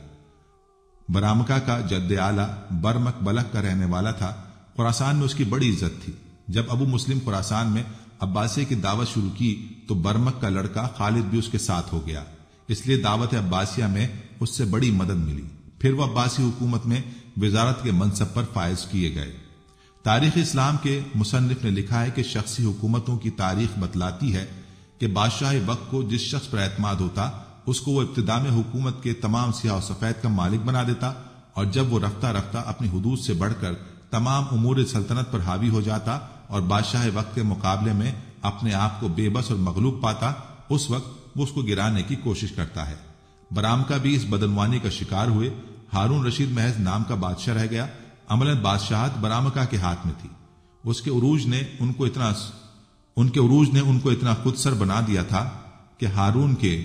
برامکا کا جد اعلیٰ برمک بلخ کا رہنے والا تھا۔ خراسان میں اس کی بڑی عزت تھی۔ جب ابو مسلم خراسان میں عباسیہ کی دعوت شروع کی تو برمک کا لڑکا خالد بھی اس کے ساتھ ہو گیا، اس لیے دعوت عباسیہ میں اس سے بڑی مدد ملی۔ پھر وہ عباسی حکومت میں وزارت کے منصب پر فائز کیے گئے۔ تاریخ اسلام کے مصنف نے لکھا ہے کہ شخصی حکومتوں کی تاریخ بتلاتی ہے کہ بادشاہ وقت کو جس شخص پر اعتماد ہوتا اس کو وہ ابتدا میں حکومت کے تمام سیاہ و سفید کا مالک بنا دیتا، اور جب وہ رفتہ رفتہ اپنی حدود سے بڑھ کر تمام امور سلطنت پر حاوی ہو جاتا اور بادشاہ وقت کے مقابلے میں اپنے آپ کو بے بس اور مغلوب پاتا، اس وقت وہ اس کو گرانے کی کوشش کرتا ہے۔ برامکا بھی اس بدعنوانی کا شکار ہوئے۔ ہارون رشید محض نام کا بادشاہ رہ گیا، عملاً بادشاہت برامکا کے ہاتھ میں تھی۔ اس کے عروج نے ان کو اتنا ان کے عروج نے ان کو اتنا خود سر بنا دیا تھا کہ ہارون کے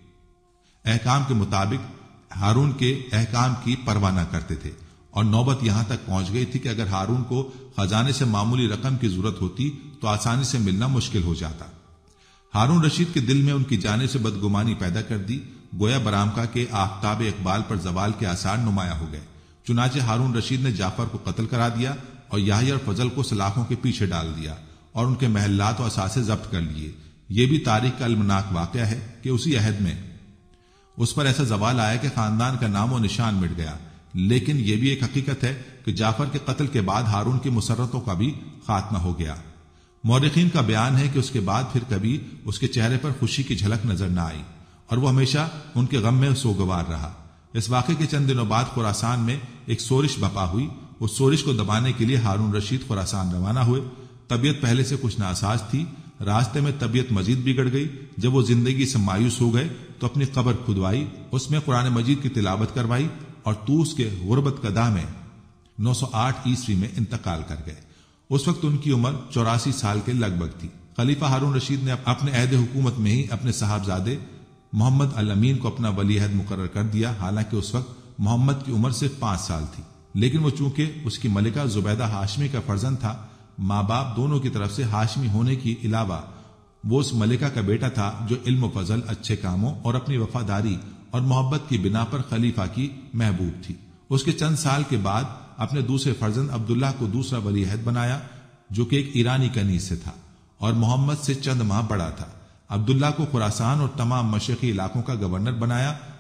احکام کے مطابق ہارون کے احکام کی پرواہ نہ کرتے تھے، اور نوبت یہاں تک پہنچ گئی تھی کہ اگر ہارون کو خزانے سے معمولی رقم کی ضرورت ہوتی تو آسانی سے ملنا مشکل ہو جاتا۔ ہارون رشید کے دل میں ان کی جانب سے بدگمانی پیدا کر دی، گویا برامکا کے آفتاب اقبال پر زوال کے آثار نمایاں ہو گئے۔ چنانچہ ہارون رشید نے جعفر کو قتل کرا دیا اور یحییٰ اور فضل کو سلاخوں کے پیچھے ڈال دیا اور ان کے محلات و اثاثے ضبط کر لیے۔ یہ بھی تاریخ کا المناک واقعہ ہے کہ اسی عہد میں اس پر ایسا زوال آیا کہ خاندان کا نام و نشان مٹ گیا۔ لیکن یہ بھی ایک حقیقت ہے کہ جعفر کے قتل کے بعد ہارون کی مسرتوں کا بھی خاتمہ ہو گیا۔ مورخین کا بیان ہے کہ اس کے بعد پھر کبھی اس کے چہرے پر خوشی کی جھلک نظر نہ آئی اور وہ ہمیشہ ان کے غم میں سوگوار رہا۔ اس واقعے کے چند دنوں بعد خراسان میں ایک سورش بپا ہوئی۔ اس سورش کو دبانے کے لیے ہارون رشید خراسان روانہ ہوئے۔ طبیعت پہلے سے کچھ ناساز تھی۔ راستے میں طبیعت مزید بگڑ گئی۔ جب وہ زندگی سے مایوس ہو گئے تو اپنی قبر کھدوائی، اس میں قرآن مجید کی تلاوت کروائی اور طوس کے غربت قدح میں نو سو آٹھ عیسوی میں انتقال کر گئے۔ اس وقت ان کی عمر چوراسی سال کے لگ بھگ تھی۔ خلیفہ ہارون رشید نے اپنے عہد حکومت میں ہی اپنے صاحبزادے محمد الامین کو اپنا ولی عہد مقرر کر دیا، حالانکہ اس وقت محمد کی عمر صرف پانچ سال تھی۔ لیکن وہ چونکہ اس کی ملکہ زبیدہ ہاشمی کا فرزند تھا، ماں باپ دونوں کی طرف سے ہاشمی ہونے کی علاوہ وہ اس ملکہ کا بیٹا تھا جو علم و فضل، اچھے کاموں اور اپنی وفاداری اور محبت کی بنا پر خلیفہ کی محبوب تھی۔ اس کے چند سال کے بعد اپنے دوسرے فرزند عبداللہ کو دوسرا ولی عہد بنایا جو کہ ایک ایرانی کنیز سے تھا اور محمد سے چند ماہ بڑا تھا۔ عبداللہ کو خراسان اور تمام مشرقی علاقوں کا گورنر بنایا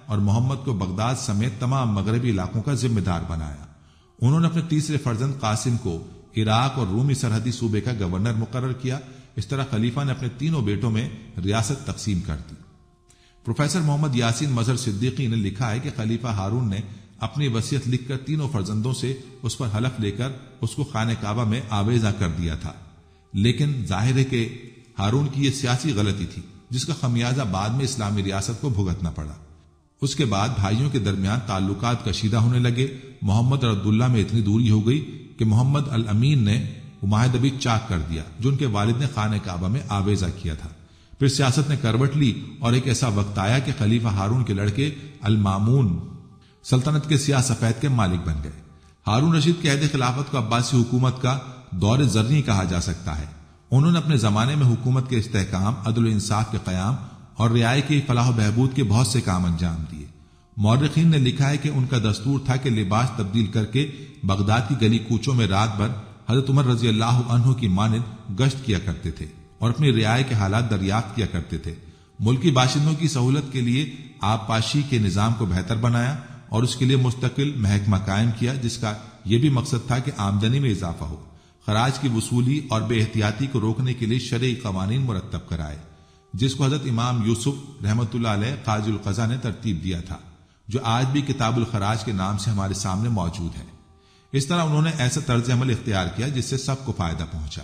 اور محمد کو بغداد سمیت تمام مغربی علاقوں کا ذمہ دار بنایا۔ انہوں نے اپنے تیسرے فرزند قاسم کو عراق اور رومی سرحدی صوبے کا گورنر مقرر کیا۔ اس طرح خلیفہ نے اپنے تینوں بیٹوں میں ریاست تقسیم کر دی۔ پروفیسر محمد یاسین مظہر صدیقی نے لکھا ہے کہ خلیفہ ہارون نے اپنی وصیت لکھ کر تینوں فرزندوں سے اس پر حلف لے کر اس کو خانہ کعبہ میں آویزہ کر دیا تھا، لیکن ظاہر ہے کہ ہارون کی یہ سیاسی غلطی تھی جس کا خمیازہ بعد میں اسلامی ریاست کو بھگتنا پڑا۔ اس کے بعد بھائیوں کے درمیان تعلقات کشیدہ ہونے لگے۔ محمد اور عبداللہ میں اتنی دوری ہو گئی کہ محمد الامین نے معاہدہ بھی چاک کر دیا جو ان کے والد نے خانہ کعبہ میں آویزہ کیا تھا۔ پھر سیاست نے کروٹ لی اور ایک ایسا وقت آیا کہ خلیفہ ہارون کے لڑکے المامون سلطنت کے سیاہ سفید کے مالک بن گئے۔ ہارون رشید کے عہد خلافت کو عباسی حکومت کا دور زرنی کہا جا سکتا ہے۔ انہوں نے اپنے زمانے میں حکومت کے استحکام، عدل و انصاف کے قیام اور رعایا کی فلاح و بہبود کے بہت سے کام انجام دیے۔ مورخین نے لکھا ہے کہ ان کا دستور تھا کہ لباس تبدیل کر کے بغداد کی گلی کوچوں میں رات بھر حضرت عمر رضی اللہ عنہ کی مانند گشت کیا کرتے تھے اور اپنی رعایا کے حالات دریافت کیا کرتے تھے۔ ملکی باشندوں کی سہولت کے لیے آبپاشی کے نظام کو بہتر بنایا اور اس کے لیے مستقل محکمہ قائم کیا جس کا یہ بھی مقصد تھا کہ آمدنی میں اضافہ ہو۔ خراج کی وصولی اور بے احتیاطی کو روکنے کے لیے شرعی قوانین مرتب کرائے، جس کو حضرت امام یوسف رحمۃ اللہ علیہ قاضی القضاء نے ترتیب دیا تھا، جو آج بھی کتاب الخراج کے نام سے ہمارے سامنے موجود ہے۔ اس طرح انہوں نے ایسا طرز عمل اختیار کیا جس سے سب کو فائدہ پہنچا۔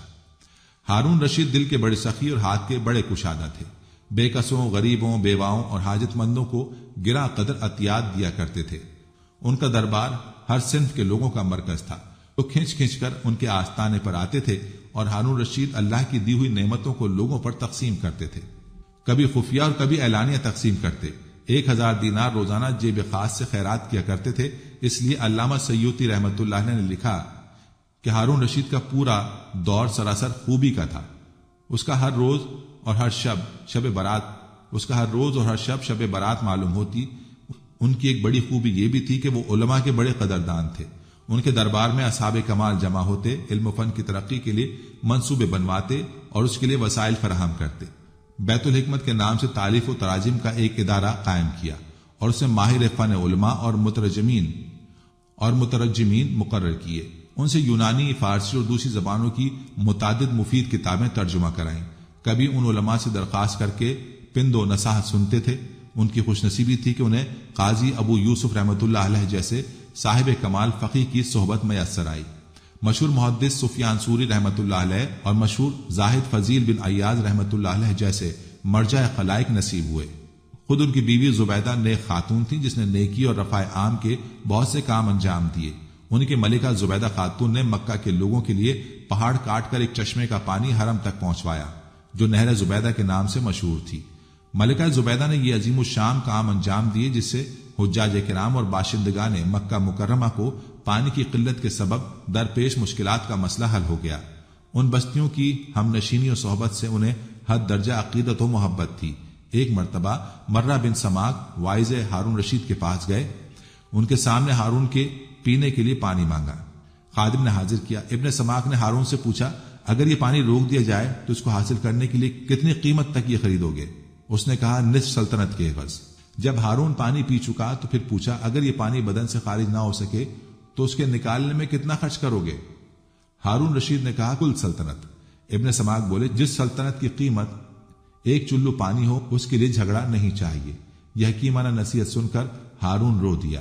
ہارون رشید دل کے بڑے سخی اور ہاتھ کے بڑے کشادہ تھے۔ بے کسوں، غریبوں، بیواؤں اور حاجت مندوں کو گراں قدر عطیات دیا کرتے تھے۔ ان کا دربار ہر صنف کے لوگوں کا مرکز تھا۔ وہ کھنچ کھنچ کر ان کے آستانے پر آتے تھے اور ہارون رشید اللہ کی دی ہوئی نعمتوں کو لوگوں پر تقسیم کرتے تھے، کبھی خفیہ اور کبھی اعلانیہ تقسیم کرتے۔ ایک ہزار دینار روزانہ جیب خاص سے خیرات کیا کرتے تھے۔ اس لیے علامہ سیوطی رحمۃ اللہ نے لکھا کہ ہارون رشید کا پورا دور سراسر خوبی کا تھا۔ اس کا ہر روز اور ہر شب شب برات اس کا ہر روز اور ہر شب شب برات معلوم ہوتی۔ ان کی ایک بڑی خوبی یہ بھی تھی کہ وہ علماء کے بڑے قدردان تھے۔ ان کے دربار میں اصحاب کمال جمع ہوتے، علم و فن کی ترقی کے لیے منصوبے بنواتے اور اس کے لیے وسائل فراہم کرتے۔ بیت الحکمت کے نام سے تعلیف و تراجم کا ایک ادارہ قائم کیا اور اسے ماہر فن علماء اور مترجمین اور مترجمین مقرر کیے۔ ان سے یونانی، فارسی اور دوسری زبانوں کی متعدد مفید کتابیں ترجمہ کرائیں۔ کبھی ان علماء سے درخواست کر کے پند و نصاحت سنتے تھے۔ ان کی خوش نصیبی تھی کہ انہیں قاضی ابو یوسف رحمۃ اللہ علیہ جیسے صاحب کمال فقیہ کی صحبت میسر آئی۔ مشہور محدث سفیان ثوری رحمۃ اللہ علیہ اور مشہور زاہد فضیل بن ایاز رحمۃ اللہ علیہ جیسے مرجع خلائق نصیب ہوئے۔ خود ان کی بیوی زبیدہ نیک خاتون تھی جس نے نیکی اور رفع عام کے بہت سے کام انجام دیے۔ ان کی ملکہ زبیدہ خاتون نے مکہ کے لوگوں کے لیے پہاڑ کاٹ کر ایک چشمے کا پانی حرم تک پہنچوایا جو نہر زبیدہ کے نام سے مشہور تھی۔ ملکہ زبیدہ نے یہ عظیم الشان کام انجام دیے جس سے حجاج کرام اور باشندگان مکہ مکرمہ کو پانی کی قلت کے سبب درپیش مشکلات کا مسئلہ حل ہو گیا۔ ان بستیوں کی ہم نشینی و صحبت سے انہیں حد درجہ عقیدت و محبت تھی۔ ایک مرتبہ مرہ بن سماک وائز ہارون رشید کے پاس گئے۔ ان کے سامنے ہارون کے پینے کے لیے پانی مانگا۔ خادم نے حاضر کیا۔ ابن سماک نے ہارون سے پوچھا، اگر یہ پانی روک دیا جائے تو اس کو حاصل کرنے کے لیے کتنی قیمت تک یہ خریدو گے؟ اس نے کہا، نصف سلطنت کے عوض۔ جب ہارون پانی پی چکا تو پھر پوچھا، اگر یہ پانی بدن سے خارج نہ ہو سکے تو اس کے نکالنے میں کتنا خرچ کرو گے؟ ہارون رشید نے کہا، کل سلطنت۔ ابن سماک بولے، جس سلطنت کی قیمت ایک چلو پانی ہو اس کے لیے جھگڑا نہیں چاہیے۔ یہ حکیمانہ نصیحت سن کر ہارون رو دیا۔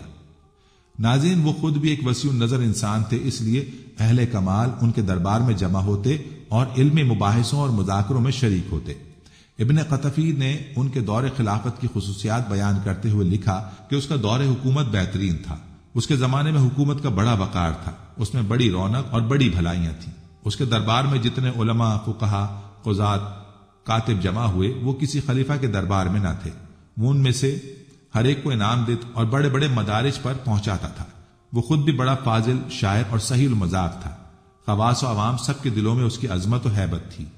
ناظرین، وہ خود بھی ایک وسیع نظر انسان تھے، اس لیے اہل کمال ان کے دربار میں جمع ہوتے اور علمی مباحثوں اور مذاکروں میں شریک ہوتے۔ ابن قطفی نے ان کے دور خلافت کی خصوصیات بیان کرتے ہوئے لکھا کہ اس کا دور حکومت بہترین تھا۔ اس کے زمانے میں حکومت کا بڑا وقار تھا، اس میں بڑی رونق اور بڑی بھلائیاں تھیں۔ اس کے دربار میں جتنے علماء، فقہا، قضات، کاتب جمع ہوئے وہ کسی خلیفہ کے دربار میں نہ تھے۔ وہ ان میں سے ہر ایک کو انعام دیتا اور بڑے بڑے مدارج پر پہنچاتا تھا۔ وہ خود بھی بڑا فاضل، شاعر اور صحیح المذاق تھا۔ خواص و عوام سب کے دلوں میں اس کی عظمت و ہیبت تھی۔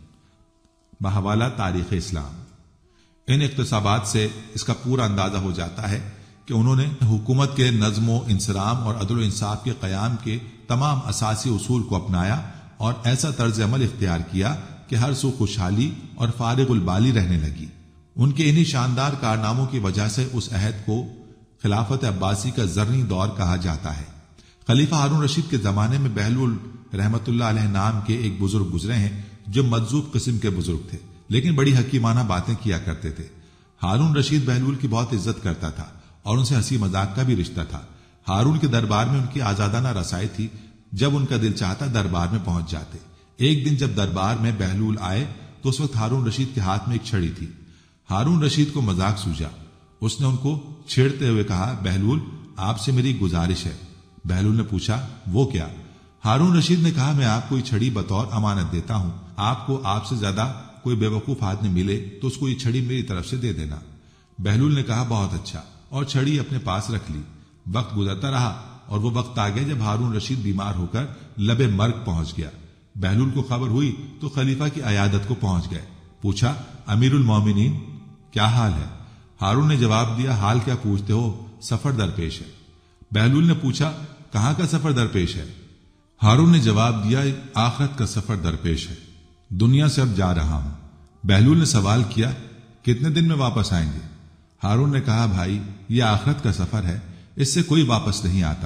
بحوالہ تاریخ اسلام، ان اقتصابات سے اس کا پورا اندازہ ہو جاتا ہے کہ انہوں نے حکومت کے نظم و انصرام اور عدل و انصاف کے قیام کے تمام اساسی اصول کو اپنایا اور ایسا طرز عمل اختیار کیا کہ ہر سو خوشحالی اور فارغ البالی رہنے لگی۔ ان کے انہی شاندار کارناموں کی وجہ سے اس عہد کو خلافت عباسی کا زرعی دور کہا جاتا ہے۔ خلیفہ ہارون رشید کے زمانے میں بہلول رحمت اللہ علیہ نام کے ایک بزرگ گزرے ہیں جو مجذوب قسم کے بزرگ تھے، لیکن بڑی حکیمانہ باتیں کیا کرتے تھے۔ ہارون رشید بہلول کی بہت عزت کرتا تھا اور ان سے ہنسی مذاق کا بھی رشتہ تھا۔ ہارون کے دربار میں ان کی آزادانہ رسائی تھی، جب ان کا دل چاہتا دربار میں پہنچ جاتے۔ ایک دن جب دربار میں بہلول آئے تو اس وقت ہارون رشید کے ہاتھ میں ایک چھڑی تھی۔ ہارون رشید کو مذاق سوجا، اس نے ان کو چھیڑتے ہوئے کہا، بہلول آپ سے میری گزارش ہے۔ بہلول نے پوچھا، وہ کیا؟ ہارون رشید نے کہا، میں آپ کو یہ چھڑی بطور امانت دیتا ہوں، آپ کو آپ سے زیادہ کوئی بے وقوف آدمی ملے تو اس کو یہ چھڑی میری طرف سے دے دینا۔ بہلول نے کہا، بہت اچھا، اور چھڑی اپنے پاس رکھ لی۔ وقت گزرتا رہا اور وہ وقت آ گیا جب ہارون رشید بیمار ہو کر لبے مرگ پہنچ گیا۔ بہلول کو خبر ہوئی تو خلیفہ کی عیادت کو پہنچ گئے۔ پوچھا، امیر المومنین کیا حال ہے؟ ہارون نے جواب دیا، حال کیا پوچھتے ہو، سفر درپیش ہے۔ بہلول نے پوچھا، کہاں کا سفر درپیش ہے؟ ہارون نے جواب دیا، آخرت کا سفر درپیش ہے، دنیا سے اب جا رہا ہوں۔ بہلول نے سوال کیا، کتنے دن میں واپس آئیں گے؟ ہارون نے کہا، بھائی یہ آخرت کا سفر ہے، اس سے کوئی واپس نہیں آتا۔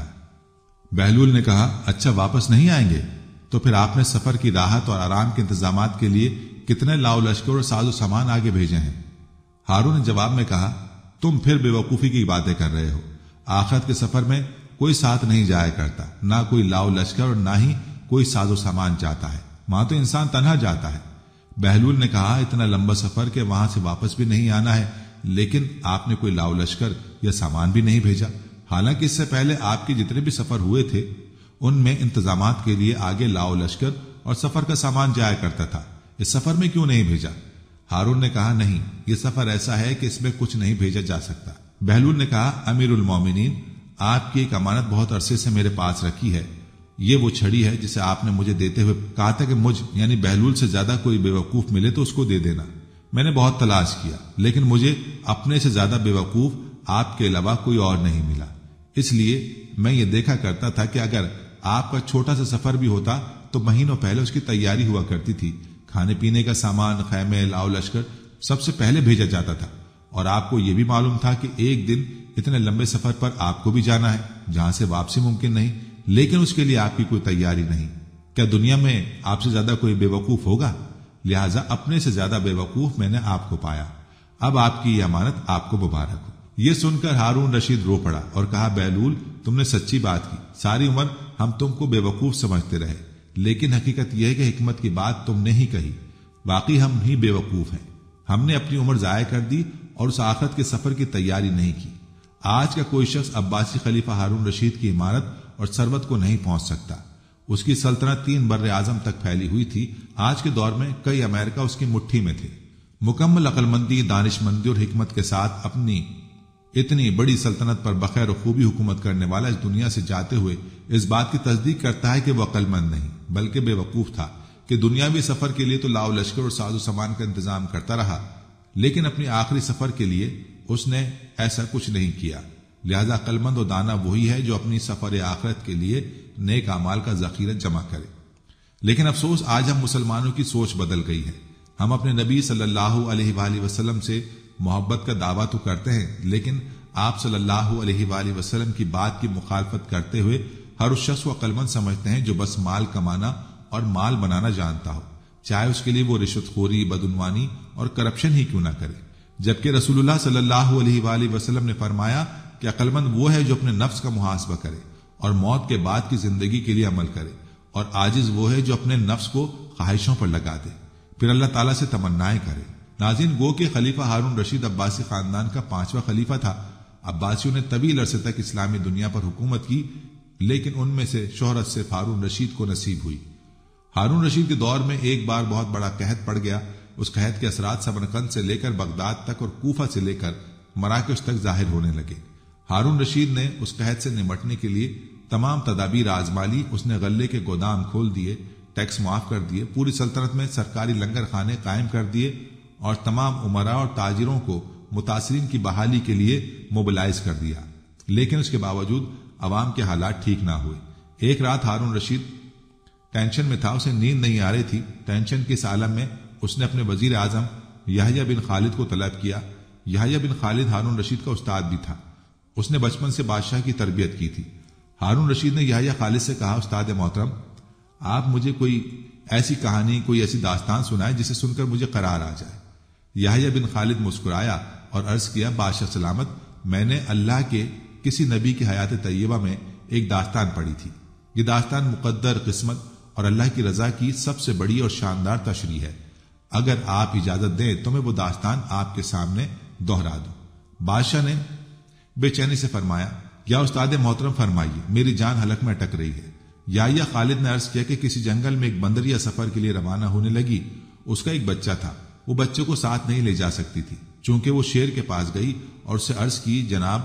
بہلول نے کہا، اچھا واپس نہیں آئیں گے تو پھر آپ نے سفر کی راحت اور آرام کے انتظامات کے لیے کتنے لاؤ لشکر اور ساز و سامان آگے بھیجے ہیں؟ ہارون نے جواب میں کہا، تم پھر بے وقوفی کی باتیں کر رہے ہو، آخرت کے سفر میں کوئی ساتھ نہیں جایا کرتا، نہ کوئی لاؤ لشکر اور نہ ہی کوئی ساز و سامان جاتا ہے، وہاں تو انسان تنہا جاتا ہے۔ بہلول نے کہا، اتنا لمبا سفر کہ وہاں سے واپس بھی نہیں آنا ہے، لیکن آپ نے کوئی لاؤ لشکر یا سامان بھی نہیں بھیجا، حالانکہ اس سے پہلے آپ کے جتنے بھی سفر ہوئے تھے ان میں انتظامات کے لیے آگے لاؤ لشکر اور سفر کا سامان جایا کرتا تھا، اس سفر میں کیوں نہیں بھیجا؟ ہارون نے کہا، نہیں، یہ سفر ایسا ہے کہ اس میں کچھ نہیں بھیجا جا سکتا۔ بہلول نے کہا، امیر المومنین آپ کی ایک امانت بہت عرصے سے میرے پاس رکھی ہے، یہ وہ چھڑی ہے جسے آپ نے مجھے دیتے ہوئے کہا تھا کہ مجھ یعنی بہلول سے زیادہ کوئی بے وقوف ملے تو اس کو دے دینا۔ میں نے بہت تلاش کیا لیکن مجھے اپنے سے زیادہ بے وقوف آپ کے علاوہ کوئی اور نہیں ملا، اس لیے میں یہ دیکھا کرتا تھا کہ اگر آپ کا چھوٹا سا سفر بھی ہوتا تو مہینوں پہلے اس کی تیاری ہوا کرتی تھی، کھانے پینے کا سامان، خیمے، لاؤ لشکر سب سے پہلے بھیجا جاتا تھا، اور آپ کو یہ بھی معلوم تھا کہ ایک دن اتنے لمبے سفر پر آپ کو بھی جانا ہے جہاں سے واپسی ممکن نہیں، لیکن اس کے لیے آپ کی کوئی تیاری نہیں۔ کیا دنیا میں آپ سے زیادہ کوئی بے وقوف ہوگا؟ لہٰذا اپنے سے زیادہ بے وقوف میں نے آپ کو پایا، اب آپ کی یہ امانت آپ کو مبارک ہو۔ یہ سن کر ہارون رشید رو پڑا اور کہا، بہلول تم نے سچی بات کی، ساری عمر ہم تم کو بے وقوف سمجھتے رہے، لیکن حقیقت یہ ہے کہ حکمت کی بات تم نے ہی کہی، واقعی ہم ہی بے وقوف ہیں، ہم نے اپنی عمر ضائع کر دی اور اس آخرت کے سفر کی تیاری نہیں کی۔ آج کا کوئی شخص عباسی خلیفہ ہارون رشید کی عمارت اور ثروت کو نہیں پہنچ سکتا، اس کی سلطنت تین بر اعظم تک پھیلی ہوئی تھی، آج کے دور میں کئی امریکہ اس کی مٹھی میں تھے۔ مکمل عقل مندی، دانش مندی اور حکمت کے ساتھ اپنی اتنی بڑی سلطنت پر بخیر و خوبی حکومت کرنے والا اس دنیا سے جاتے ہوئے اس بات کی تصدیق کرتا ہے کہ وہ عقل مند نہیں بلکہ بے وقوف تھا، کہ دنیاوی سفر کے لیے تو لاؤ لشکر اور ساز و سامان کا انتظام کرتا رہا، لیکن اپنی آخری سفر کے لیے اس نے ایسا کچھ نہیں کیا۔ لہذا عقل مند و دانا وہی ہے جو اپنی سفر آخرت کے لیے نیک اعمال کا ذخیرہ جمع کرے۔ لیکن افسوس، آج ہم مسلمانوں کی سوچ بدل گئی ہے، ہم اپنے نبی صلی اللہ علیہ وآلہ وسلم سے محبت کا دعویٰ تو کرتے ہیں، لیکن آپ صلی اللہ علیہ وآلہ وسلم کی بات کی مخالفت کرتے ہوئے ہر اس شخص کو عقل مند سمجھتے ہیں جو بس مال کمانا اور مال بنانا جانتا ہو، چاہے اس کے لیے وہ رشوت خوری، بدعنوانی اور کرپشن ہی کیوں نہ کرے، جبکہ رسول اللہ صلی اللہ علیہ وآلہ وسلم نے فرمایا کہ عقل مند وہ ہے جو اپنے نفس کا محاسبہ کرے اور موت کے بعد کی زندگی کے لیے عمل کرے، اور عاجز وہ ہے جو اپنے نفس کو خواہشوں پر لگا دے پھر اللہ تعالیٰ سے تمنائیں کرے۔ ناظرین، گو کہ خلیفہ ہارون رشید عباسی خاندان کا پانچواں خلیفہ تھا۔ عباسیوں نے طویل عرصے تک اسلامی دنیا پر حکومت کی، لیکن ان میں سے شہرت صرف ہارون رشید کو نصیب ہوئی۔ ہارون رشید کے دور میں ایک بار بہت بڑا قحط پڑ گیا، اس قحط کے اثرات سمرقند سے لے کر بغداد تک اور کوفہ سے لے کر مراکش تک ظاہر ہونے لگے۔ ہارون رشید نے اس قحط سے نمٹنے کے لیے تمام تدابیر آزما لی، اس نے غلے کے گودام کھول دیے، ٹیکس معاف کر دیے، پوری سلطنت میں سرکاری لنگر خانے قائم کر دیے اور تمام امراء اور تاجروں کو متاثرین کی بحالی کے لیے موبلائز کر دیا، لیکن اس کے باوجود عوام کے حالات ٹھیک نہ ہوئے۔ ایک رات ہارون رشید ٹینشن میں تھا، اسے نیند نہیں آ رہی تھی۔ ٹینشن کے اس عالم میں اس نے اپنے وزیر اعظم یحییٰ بن خالد کو طلب کیا۔ یحییٰ بن خالد ہارون رشید کا استاد بھی تھا، اس نے بچپن سے بادشاہ کی تربیت کی تھی۔ ہارون رشید نے یحییٰ خالد سے کہا، استاد محترم، آپ مجھے کوئی ایسی کہانی، کوئی ایسی داستان سنائے جسے سن کر مجھے قرار آ جائے۔ یحییٰ بن خالد مسکرایا اور عرض کیا، بادشاہ سلامت، میں نے اللہ کے کسی نبی کی حیات طیبہ میں ایک داستان پڑھی تھی۔ یہ داستان مقدر، قسمت اور اللہ کی رضا کی سب سے بڑی اور شاندار تشریح ہے۔ اگر آپ اجازت دیں تو میں وہ داستان آپ کے سامنے دہرا دوں۔ بادشاہ نے بے چینی سے فرمایا، یا استاد محترم فرمائیے، میری جان حلق میں اٹک رہی ہے۔ یحییٰ خالد نے عرض کیا کہ کسی جنگل میں ایک بندریا سفر کے لیے روانہ ہونے لگی۔ اس کا ایک بچہ تھا، وہ بچے کو ساتھ نہیں لے جا سکتی تھی، چونکہ وہ شیر کے پاس گئی اور اسے عرض کی، جناب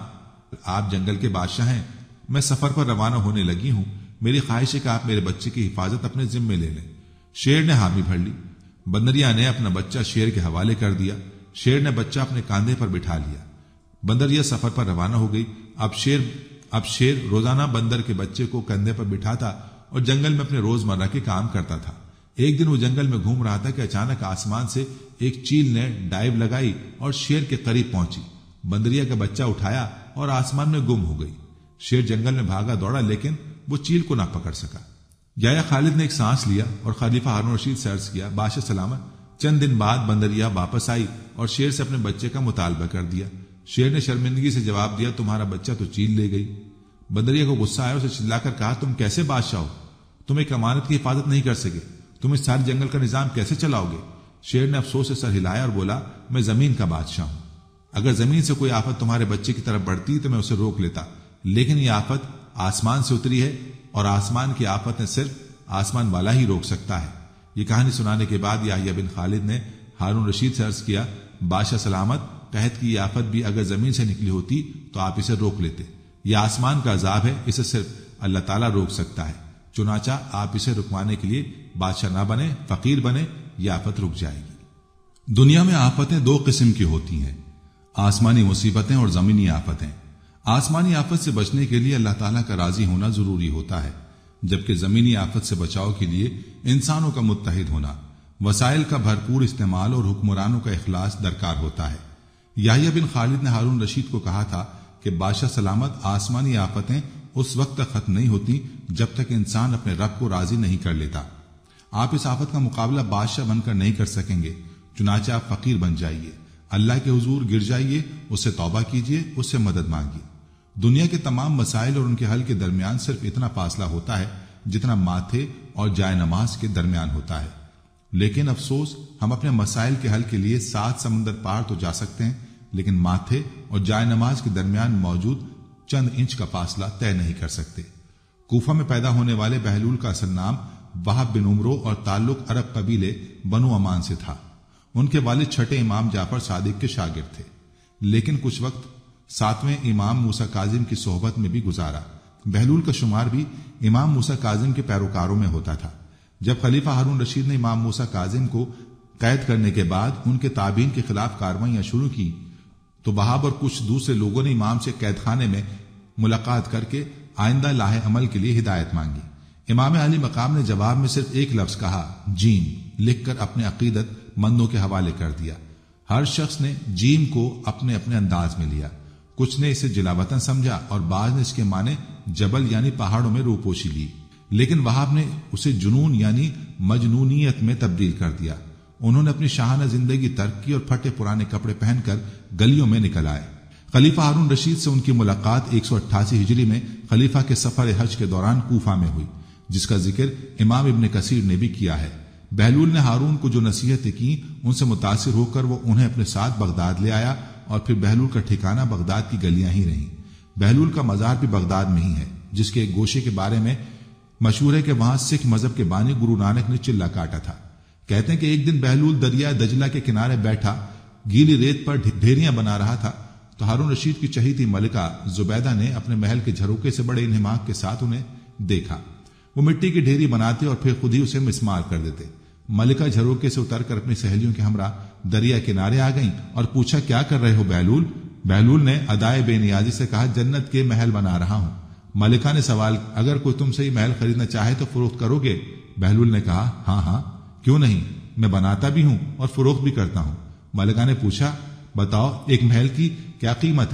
آپ جنگل کے بادشاہ ہیں، میں سفر پر روانہ ہونے لگی ہوں، میری خواہش ہے کہ آپ میرے بچے کی حفاظت اپنے ذمے لے لیں۔ شیر نے حامی بھر لی۔ بندریا نے اپنا بچہ شیر کے حوالے کر دیا۔ شیر نے بچہ اپنے کاندھے پر بٹھا لیا۔ بندریا سفر پر روانہ ہو گئی۔ اب شیر اب شیر روزانہ بندر کے بچے کو کندھے پر بٹھاتا اور جنگل میں اپنے روزمرہ کے کام کرتا تھا۔ ایک دن وہ جنگل میں گھوم رہا تھا کہ اچانک آسمان سے ایک چیل نے ڈائیو لگائی اور شیر کے قریب پہنچی۔ بندریا کا بچہ اٹھایا اور آسمان میں گم ہو گئی۔ شیر جنگل میں بھاگا دوڑا لیکن وہ چیل کو نہ پکڑ سکا۔ یحییٰ خالد نے ایک سانس لیا اور خلیفہ ہارون رشید سے عرض کیا، بادشاہ سلامت، چند دن بعد بندریا واپس آئی اور شیر سے اپنے بچے کا مطالبہ کر دیا۔ شیر نے شرمندگی سے جواب دیا، تمہارا بچہ تو چیل لے گئی۔ بندریا کو غصہ آیا، اسے چلا کر کہا، تم کیسے بادشاہ ہو؟ تم ایک امانت کی حفاظت نہیں کر سکے، تم اس سارے جنگل کا نظام کیسے چلاؤ گے؟ شیر نے افسوس سے سر ہلایا اور بولا، میں زمین کا بادشاہ ہوں، اگر زمین سے کوئی آفت تمہارے بچے کی طرف بڑھتی تو میں اسے روک لیتا، لیکن یہ آفت آسمان سے اتری ہے اور آسمان کی آفت نے صرف آسمان والا ہی روک سکتا ہے۔ یہ کہانی سنانے کے بعد یحییٰ بن خالد نے ہارون رشید سے عرض کیا، بادشاہ سلامت، قحط کی یہ آفت بھی اگر زمین سے نکلی ہوتی تو آپ اسے روک لیتے، یہ آسمان کا عذاب ہے، اسے صرف اللہ تعالیٰ روک سکتا ہے، چنانچہ آپ اسے رکوانے کے لیے بادشاہ نہ بنے، فقیر بنے، یہ آفت رک جائے گی۔ دنیا میں آفتیں دو قسم کی ہوتی ہیں، آسمانی مصیبتیں اور زمینی آفتیں۔ آسمانی آفت سے بچنے کے لیے اللہ تعالیٰ کا راضی ہونا ضروری ہوتا ہے، جبکہ زمینی آفت سے بچاؤ کے لیے انسانوں کا متحد ہونا، وسائل کا بھرپور استعمال اور حکمرانوں کا اخلاص درکار ہوتا ہے۔ یحییٰ بن خالد نے ہارون رشید کو کہا تھا کہ بادشاہ سلامت، آسمانی آفتیں اس وقت تک ختم نہیں ہوتی جب تک انسان اپنے رب کو راضی نہیں کر لیتا۔ آپ اس آفت کا مقابلہ بادشاہ بن کر نہیں کر سکیں گے، چنانچہ آپ فقیر بن جائیے، اللہ کے حضور گر جائیے، اس سے توبہ کیجیے، اس سے مدد مانگیے۔ دنیا کے تمام مسائل اور ان کے حل کے درمیان صرف اتنا فاصلہ ہوتا ہے جتنا ماتھے اور جائے نماز کے درمیان ہوتا ہے، لیکن افسوس ہم اپنے مسائل کے حل کے لیے سات سمندر پار تو جا سکتے ہیں، لیکن ماتھے اور جائے نماز کے درمیان موجود چند انچ کا فاصلہ طے نہیں کر سکتے۔ کوفہ میں پیدا ہونے والے بہلول کا اصل نام وہب بن عمرو اور تعلق عرب قبیلے بنو امان سے تھا۔ ان کے والد چھٹے امام جعفر صادق کے شاگرد تھے، لیکن کچھ وقت ساتویں امام موسیٰ کاظم کی صحبت میں بھی گزارا۔ بہلول کا شمار بھی امام موسیٰ کاظم کے پیروکاروں میں ہوتا تھا۔ جب خلیفہ ہارون رشید نے امام موسیٰ کاظم کو قید کرنے کے بعد ان کے تابعین کے خلاف کارروائیاں شروع کی تو وہاب اور کچھ دوسرے لوگوں نے امام سے قید خانے میں ملاقات کر کے آئندہ لاہ عمل کے لیے ہدایت مانگی۔ امام علی مقام نے جواب میں صرف ایک لفظ کہا، جیم، لکھ کر اپنے عقیدت مندوں کے حوالے کر دیا۔ ہر شخص نے جیم کو اپنے اپنے انداز میں لیا، کچھ نے اسے جلاوطن سمجھا اور بعض نے اس کے معنی جبل یعنی پہاڑوں میں روپوشی لی، لیکن وہاب نے اسے جنون یعنی مجنونیت میں تبدیل کر دیا۔ انہوں نے اپنی شاہانہ زندگی ترک کی اور پھٹے پرانے کپڑے پہن کر گلیوں میں نکل آئے۔ خلیفہ ہارون رشید سے ان کی ملاقات ایک سو اٹھاسی ہجری میں خلیفہ کے سفر حج کے دوران کوفہ میں ہوئی، جس کا ذکر امام ابن کثیر نے بھی کیا ہے۔ بہلول نے ہارون کو جو نصیحتیں کی ان سے متاثر ہو کر وہ انہیں اپنے ساتھ بغداد لے آیا، اور پھر بہلول کا ٹھکانہ بغداد کی گلیاں ہی رہیں۔ بہلول کا مزار بھی بغداد میں ہی ہے، جس کے ایک گوشے کے بارے میں مشہور ہے کہ وہاں سکھ مذہب کے بانی گرو نانک نے چلا کاٹا تھا۔ کہتے ہیں کہ ایک دن بہلول دریا دجلہ کے کنارے بیٹھا گیلی ریت پر ڈھیریاں بنا رہا تھا تو ہارون رشید کی چہیتی ملکہ زبیدہ نے اپنے محل کے جھروکے سے بڑے انہماک کے ساتھ انہیں دیکھا۔ وہ مٹی کی ڈھیری بناتے اور پھر خود ہی اسے مسمار کر دیتے۔ ملکہ جھروکے سے اتر کر اپنی سہیلیوں کے ہمراہ دریا کنارے آ گئیں اور پوچھا، کیا کر رہے ہو بہلول؟ بہلول نے ادائے بے نیازی سے کہا، جنت کے محل بنا رہا ہوں۔ ملکہ نے سوال، اگر کوئی تم سے یہ محل خریدنا چاہے تو فروخت کرو گے؟ بہلول نے کہا، ہاں ہاں کیوں نہیں، میں بناتا بھی ہوں اور فروخت بھی کرتا ہوں۔ ملکہ نے پوچھا، بتاؤ ایک محل کی کیا قیمت ہے؟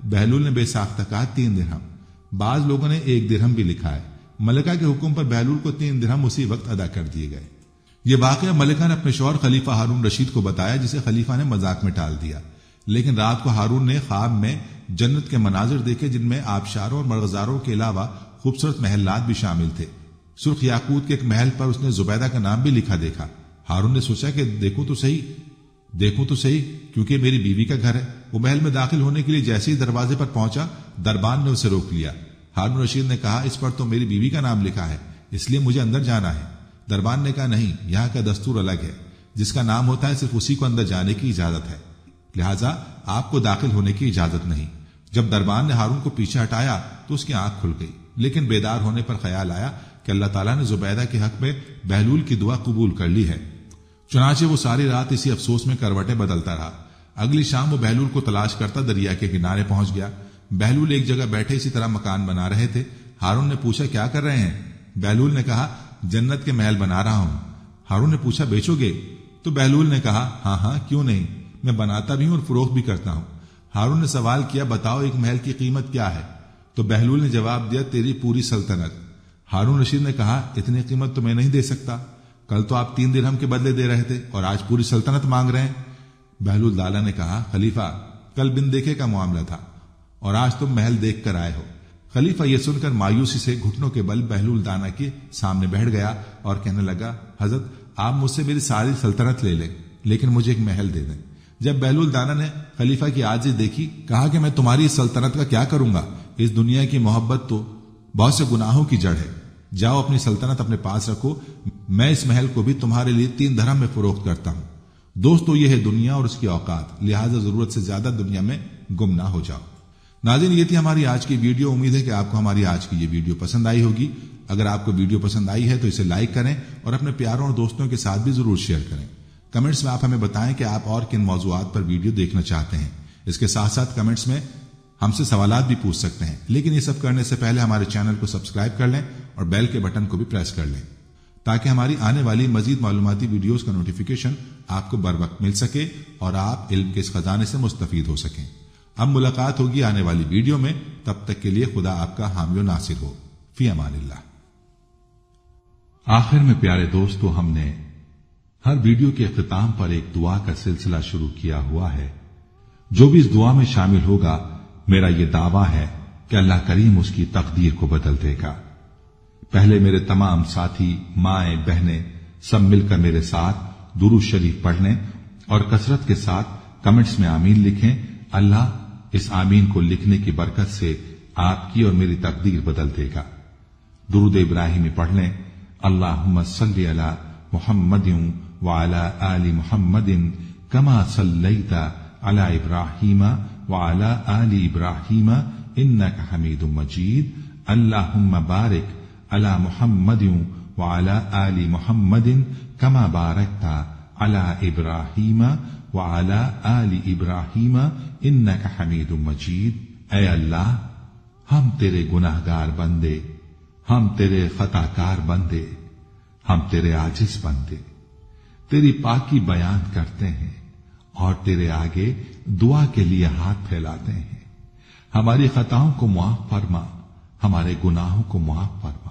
بہلول نے بے ساختہ کہا تین درہم. بعض لوگوں نے ایک درہم بھی لکھا ہے. ملکہ کے حکم پر بہلول کو تین درہم اسی وقت ادا کر دیے گئے. یہ واقعہ ملکہ نے اپنے شوہر خلیفہ ہارون رشید کو بتایا، جسے خلیفہ نے مذاق میں ٹال دیا. لیکن رات کو ہارون نے خواب میں جنت کے مناظر دیکھے، جن میں آبشاروں اور مرغزاروں کے علاوہ خوبصورت محلات بھی شامل تھے. سرخ یاقوت کے ایک محل پر اس نے زبیدہ کا نام بھی لکھا دیکھا. ہارون نے سوچا کہ دیکھوں تو صحیح دیکھوں تو صحیح کیونکہ میری بیوی کا گھر ہے. وہ محل میں داخل ہونے کے لیے جیسے ہی دروازے پر پہنچا، دربان نے اسے روک لیا. ہارون رشید نے کہا اس پر تو میری بیوی کا نام لکھا ہے، اس لیے مجھے اندر جانا ہے. دربان نے کہا نہیں، یہاں کا دستور الگ ہے. جس کا نام ہوتا ہے صرف اسی کو اندر جانے کی اجازت ہے، لہٰذا آپ کو داخل ہونے کی اجازت نہیں. جب دربان نے ہارون کو پیچھے ہٹایا تو اس کی آنکھ کھل گئی، لیکن بیدار ہونے پر خیال آیا کہ اللہ تعالیٰ نے زبیدہ کے حق میں بہلول کی دعا قبول کر لی ہے. چنانچہ وہ ساری رات اسی افسوس میں کروٹیں بدلتا رہا. اگلی شام وہ بہلول کو تلاش کرتا دریا کے کنارے پہنچ گیا. بہلول ایک جگہ بیٹھے اسی طرح مکان بنا رہے تھے. ہارون نے پوچھا کیا کر رہے ہیں؟ بہلول نے کہا جنت کے محل بنا رہا ہوں. ہارون نے پوچھا بیچو گے؟ تو بہلول نے کہا ہاں ہاں کیوں نہیں، میں بناتا بھی ہوں اور فروخت بھی کرتا ہوں. ہارون نے سوال کیا بتاؤ ایک محل کی قیمت کیا ہے؟ تو بہلول نے جواب دیا تیری پوری سلطنت. ہارون رشید نے کہا اتنی قیمت تو میں نہیں دے سکتا، کل تو آپ تین درہم کے بدلے دے رہے تھے اور آج پوری سلطنت مانگ رہے ہیں. بہلول دالا نے کہا خلیفہ کل بن دیکھے کا معاملہ تھا اور آج تم محل دیکھ کر آئے ہو. خلیفہ یہ سن کر مایوسی سے گھٹنوں کے بل بہلول دانا کے سامنے بیٹھ گیا اور کہنے لگا حضرت آپ مجھ سے میری ساری سلطنت لے لیں لیکن مجھے ایک محل دے دیں. جب بہلول دانا نے خلیفہ کی عاجزی دیکھی کہا کہ میں تمہاری اس سلطنت کا کیا کروں گا؟ اس دنیا کی محبت تو بہت سے گناہوں کی جڑ ہے. جاؤ اپنی سلطنت اپنے پاس رکھو، میں اس محل کو بھی تمہارے لیے تین درہم میں فروخت کرتا ہوں. دوستو یہ ہے دنیا اور اس کی اوقات، لہٰذا ضرورت سے زیادہ دنیا میں گم نہ ہو جاؤ. ناظرین یہ تھی ہماری آج کی ویڈیو. امید ہے کہ آپ کو ہماری آج کی یہ ویڈیو پسند آئی ہوگی. اگر آپ کو ویڈیو پسند آئی ہے تو اسے لائک کریں اور اپنے پیاروں اور دوستوں کے ساتھ بھی ضرور شیئر کریں. کمنٹس میں آپ ہمیں بتائیں کہ آپ اور کن موضوعات پر ویڈیو دیکھنا چاہتے ہیں. اس کے ساتھ ساتھ کمنٹس میں ہم سے سوالات بھی پوچھ سکتے ہیں، لیکن یہ سب کرنے سے پہلے ہمارے چینل کو سبسکرائب کر لیں اور بیل کے بٹن کو بھی پریس کر لیں تاکہ ہماری آنے والی مزید معلوماتی ویڈیوز کا نوٹیفیکیشن آپ کو بر وقت مل سکے اور آپ علم کے اس خزانے سے مستفید ہو سکیں. اب ملاقات ہوگی آنے والی ویڈیو میں، تب تک کے لیے خدا آپ کا حامی و ناصر ہو. فی امان اللہ. آخر میں پیارے دوستو ہم نے ہر ویڈیو کے اختتام پر ایک دعا کا سلسلہ شروع کیا ہوا ہے. جو بھی اس دعا میں شامل ہوگا میرا یہ دعویٰ ہے کہ اللہ کریم اس کی تقدیر کو بدل دے گا. پہلے میرے تمام ساتھی مائیں بہنیں سب مل کر میرے ساتھ درود شریف پڑھ لیں اور کثرت کے ساتھ کمنٹس میں آمین لکھیں. اللہ اس آمین کو لکھنے کی برکت سے آپ کی اور میری تقدیر بدل دے گا. درود ابراہیمی پڑھ لیں. اللہم صلی علی محمد وعلی آل محمد کما صلیت علی ابراہیم وعلی آل ابراہیم انک حمید مجید. اللہم بارک علی محمد وعلی آل محمد کما بارکت علی ابراہیم وعلی آل ابراہیم انک حمید مجید. اے اللہ ہم تیرے گناہگار بندے، ہم تیرے خطا کار بندے، ہم تیرے عاجز بندے تیری پاکی بیان کرتے ہیں اور تیرے آگے دعا کے لیے ہاتھ پھیلاتے ہیں. ہماری خطاؤں کو معاف فرما، ہمارے گناہوں کو معاف فرما.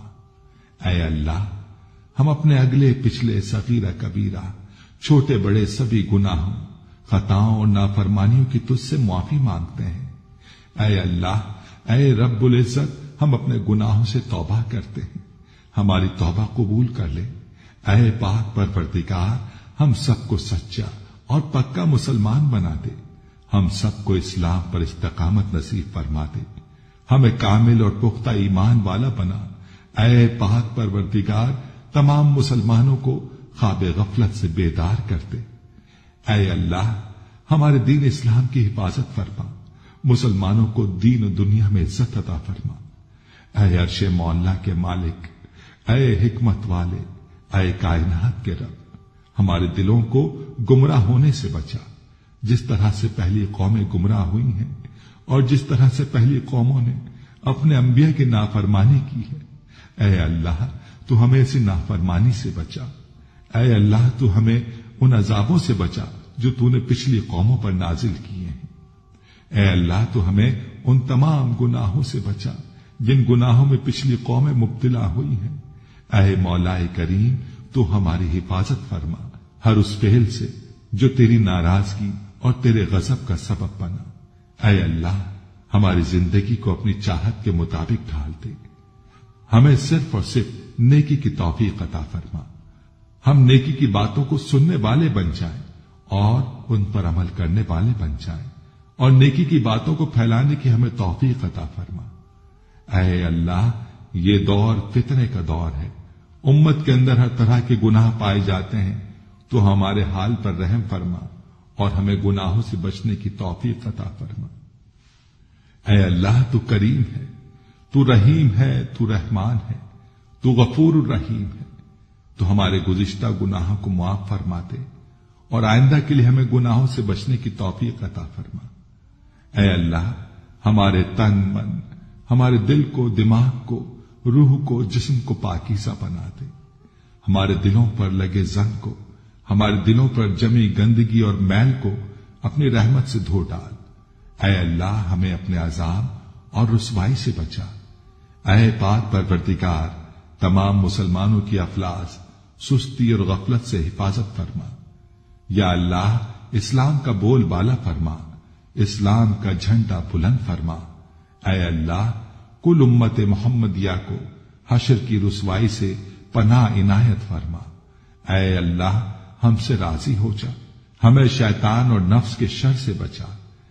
اے اللہ ہم اپنے اگلے پچھلے صغیرہ کبیرہ چھوٹے بڑے سبھی گناہوں خطاؤں اور نافرمانیوں کی تجھ سے معافی مانگتے ہیں. اے اللہ اے رب العزت ہم اپنے گناہوں سے توبہ کرتے ہیں، ہماری توبہ قبول کر لے. اے پاک پروردگار ہم سب کو سچا اور پکا مسلمان بنا دے، ہم سب کو اسلام پر استقامت نصیب فرما دے، ہمیں کامل اور پختہ ایمان والا بنا. اے پاک پروردگار تمام مسلمانوں کو خواب غفلت سے بیدار کر دے. اے اللہ ہمارے دین اسلام کی حفاظت فرما، مسلمانوں کو دین و دنیا میں عزت عطا فرما. اے عرش مولا کے مالک، اے حکمت والے، اے کائنات کے رب ہمارے دلوں کو گمراہ ہونے سے بچا، جس طرح سے پہلی قومیں گمراہ ہوئی ہیں اور جس طرح سے پہلی قوموں نے اپنے انبیاء کی نافرمانی کی ہے. اے اللہ تو ہمیں ایسی نافرمانی سے بچا. اے اللہ تو ہمیں ان عذابوں سے بچا جو تو نے پچھلی قوموں پر نازل کیے ہیں. اے اللہ تو ہمیں ان تمام گناہوں سے بچا جن گناہوں میں پچھلی قومیں مبتلا ہوئی ہیں۔ اے مولا کریم، تو ہماری حفاظت فرما ہر اس فعل سے جو تیری ناراضگی اور تیرے غضب کا سبب بنا۔ اے اللہ، ہماری زندگی کو اپنی چاہت کے مطابق ڈھال دے، ہمیں صرف اور صرف نیکی کی توفیق عطا فرما، ہم نیکی کی باتوں کو سننے والے بن جائیں اور ان پر عمل کرنے والے بن جائیں، اور نیکی کی باتوں کو پھیلانے کی ہمیں توفیق عطا فرما۔ اے اللہ، یہ دور فتنے کا دور ہے، امت کے اندر ہر طرح کے گناہ پائے جاتے ہیں، تو ہمارے حال پر رحم فرما اور ہمیں گناہوں سے بچنے کی توفیق عطا فرما۔ اے اللہ، تو کریم ہے، تو رحیم ہے، تو رحمان ہے، تو غفور الرحیم ہے، تو ہمارے گزشتہ گناہوں کو معاف فرما دے اور آئندہ کے لیے ہمیں گناہوں سے بچنے کی توفیق عطا فرما۔ اے اللہ، ہمارے تن من، ہمارے دل کو، دماغ کو، روح کو، جسم کو پاکیزہ بنا دے، ہمارے دلوں پر لگے زنگ کو، ہمارے دلوں پر جمی گندگی اور میل کو اپنی رحمت سے دھو ڈال۔ اے اللہ، ہمیں اپنے عذاب اور رسوائی سے بچا۔ اے پاک پروردگار، تمام مسلمانوں کی افلاس، سستی اور غفلت سے حفاظت فرما۔ یا اللہ، اسلام کا بول بالا فرما، اسلام کا جھنڈا بلند فرما۔ اے اللہ، کل امت محمدیہ کو حشر کی رسوائی سے پناہ عنایت فرما۔ اے اللہ، ہم سے راضی ہو جا، ہمیں شیطان اور نفس کے شر سے بچا۔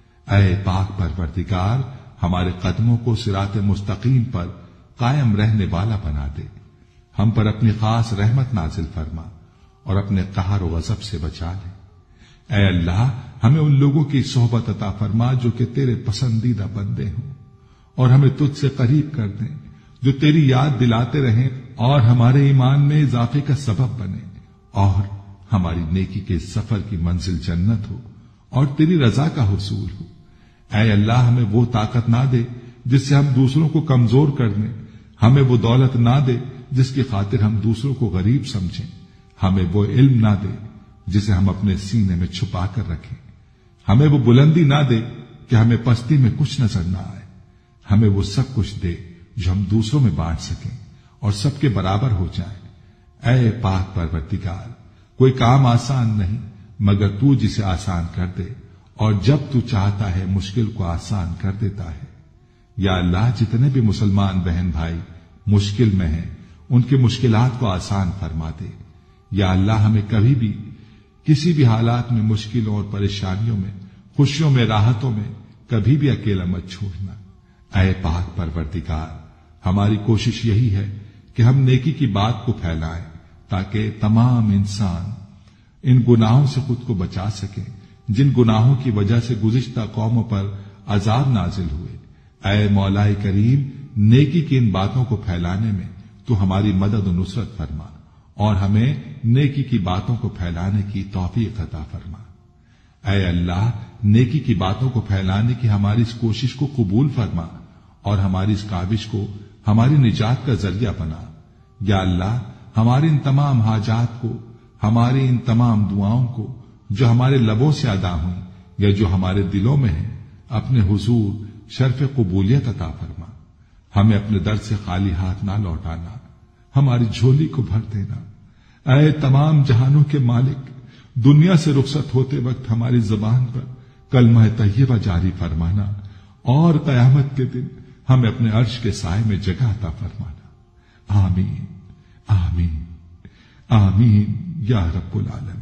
اے پاک پروردگار، ہمارے قدموں کو صراط مستقیم پر قائم رہنے والا بنا دے، ہم پر اپنی خاص رحمت نازل فرما اور اپنے قہر و غضب سے بچا لے۔ اے اللہ، ہمیں ان لوگوں کی صحبت عطا فرما جو کہ تیرے پسندیدہ بندے ہوں، اور ہمیں تجھ سے قریب کر دیں، جو تیری یاد دلاتے رہیں اور ہمارے ایمان میں اضافے کا سبب بنے، اور ہماری نیکی کے سفر کی منزل جنت ہو اور تیری رضا کا حصول ہو۔ اے اللہ، ہمیں وہ طاقت نہ دے جس سے ہم دوسروں کو کمزور کر دیں، ہمیں وہ دولت نہ دے جس کی خاطر ہم دوسروں کو غریب سمجھیں، ہمیں وہ علم نہ دے جسے ہم اپنے سینے میں چھپا کر رکھیں، ہمیں وہ بلندی نہ دے کہ ہمیں پستی میں کچھ نظر نہ آئے، ہمیں وہ سب کچھ دے جو ہم دوسروں میں بانٹ سکیں اور سب کے برابر ہو جائیں۔ اے پاک پروردگار، کوئی کام آسان نہیں مگر تو جسے آسان کر دے، اور جب تو چاہتا ہے مشکل کو آسان کر دیتا ہے۔ یا اللہ، جتنے بھی مسلمان بہن بھائی مشکل میں ہیں ان کی مشکلات کو آسان فرما دے۔ یا اللہ، ہمیں کبھی بھی کسی بھی حالات میں مشکلوں اور پریشانیوں میں، خوشیوں میں، راحتوں میں کبھی بھی اکیلا مت چھوڑنا۔ اے پاک پروردگار، ہماری کوشش یہی ہے کہ ہم نیکی کی بات کو پھیلائیں تاکہ تمام انسان ان گناہوں سے خود کو بچا سکیں جن گناہوں کی وجہ سے گزشتہ قوموں پر عذاب نازل ہوئے۔ اے مولا کریم، نیکی کی ان باتوں کو پھیلانے میں تو ہماری مدد و نصرت فرما اور ہمیں نیکی کی باتوں کو پھیلانے کی توفیق عطا فرما۔ اے اللہ، نیکی کی باتوں کو پھیلانے کی ہماری اس کوشش کو قبول فرما اور ہماری اس کاوش کو ہماری نجات کا ذریعہ بنا۔ یا اللہ، ہماری ان تمام حاجات کو، ہماری ان تمام دعاؤں کو جو ہمارے لبوں سے ادا ہوئیں یا جو ہمارے دلوں میں ہیں، اپنے حضور شرف قبولیت عطا فرما۔ ہمیں اپنے در سے خالی ہاتھ نہ لوٹانا، ہماری جھولی کو بھر دینا۔ اے تمام جہانوں کے مالک، دنیا سے رخصت ہوتے وقت ہماری زبان پر کلمہ طیبہ جاری فرمانا اور قیامت کے دن ہمیں اپنے عرش کے سائے میں جگہ عطا فرمانا۔ آمین آمین آمین یا رب العالمین۔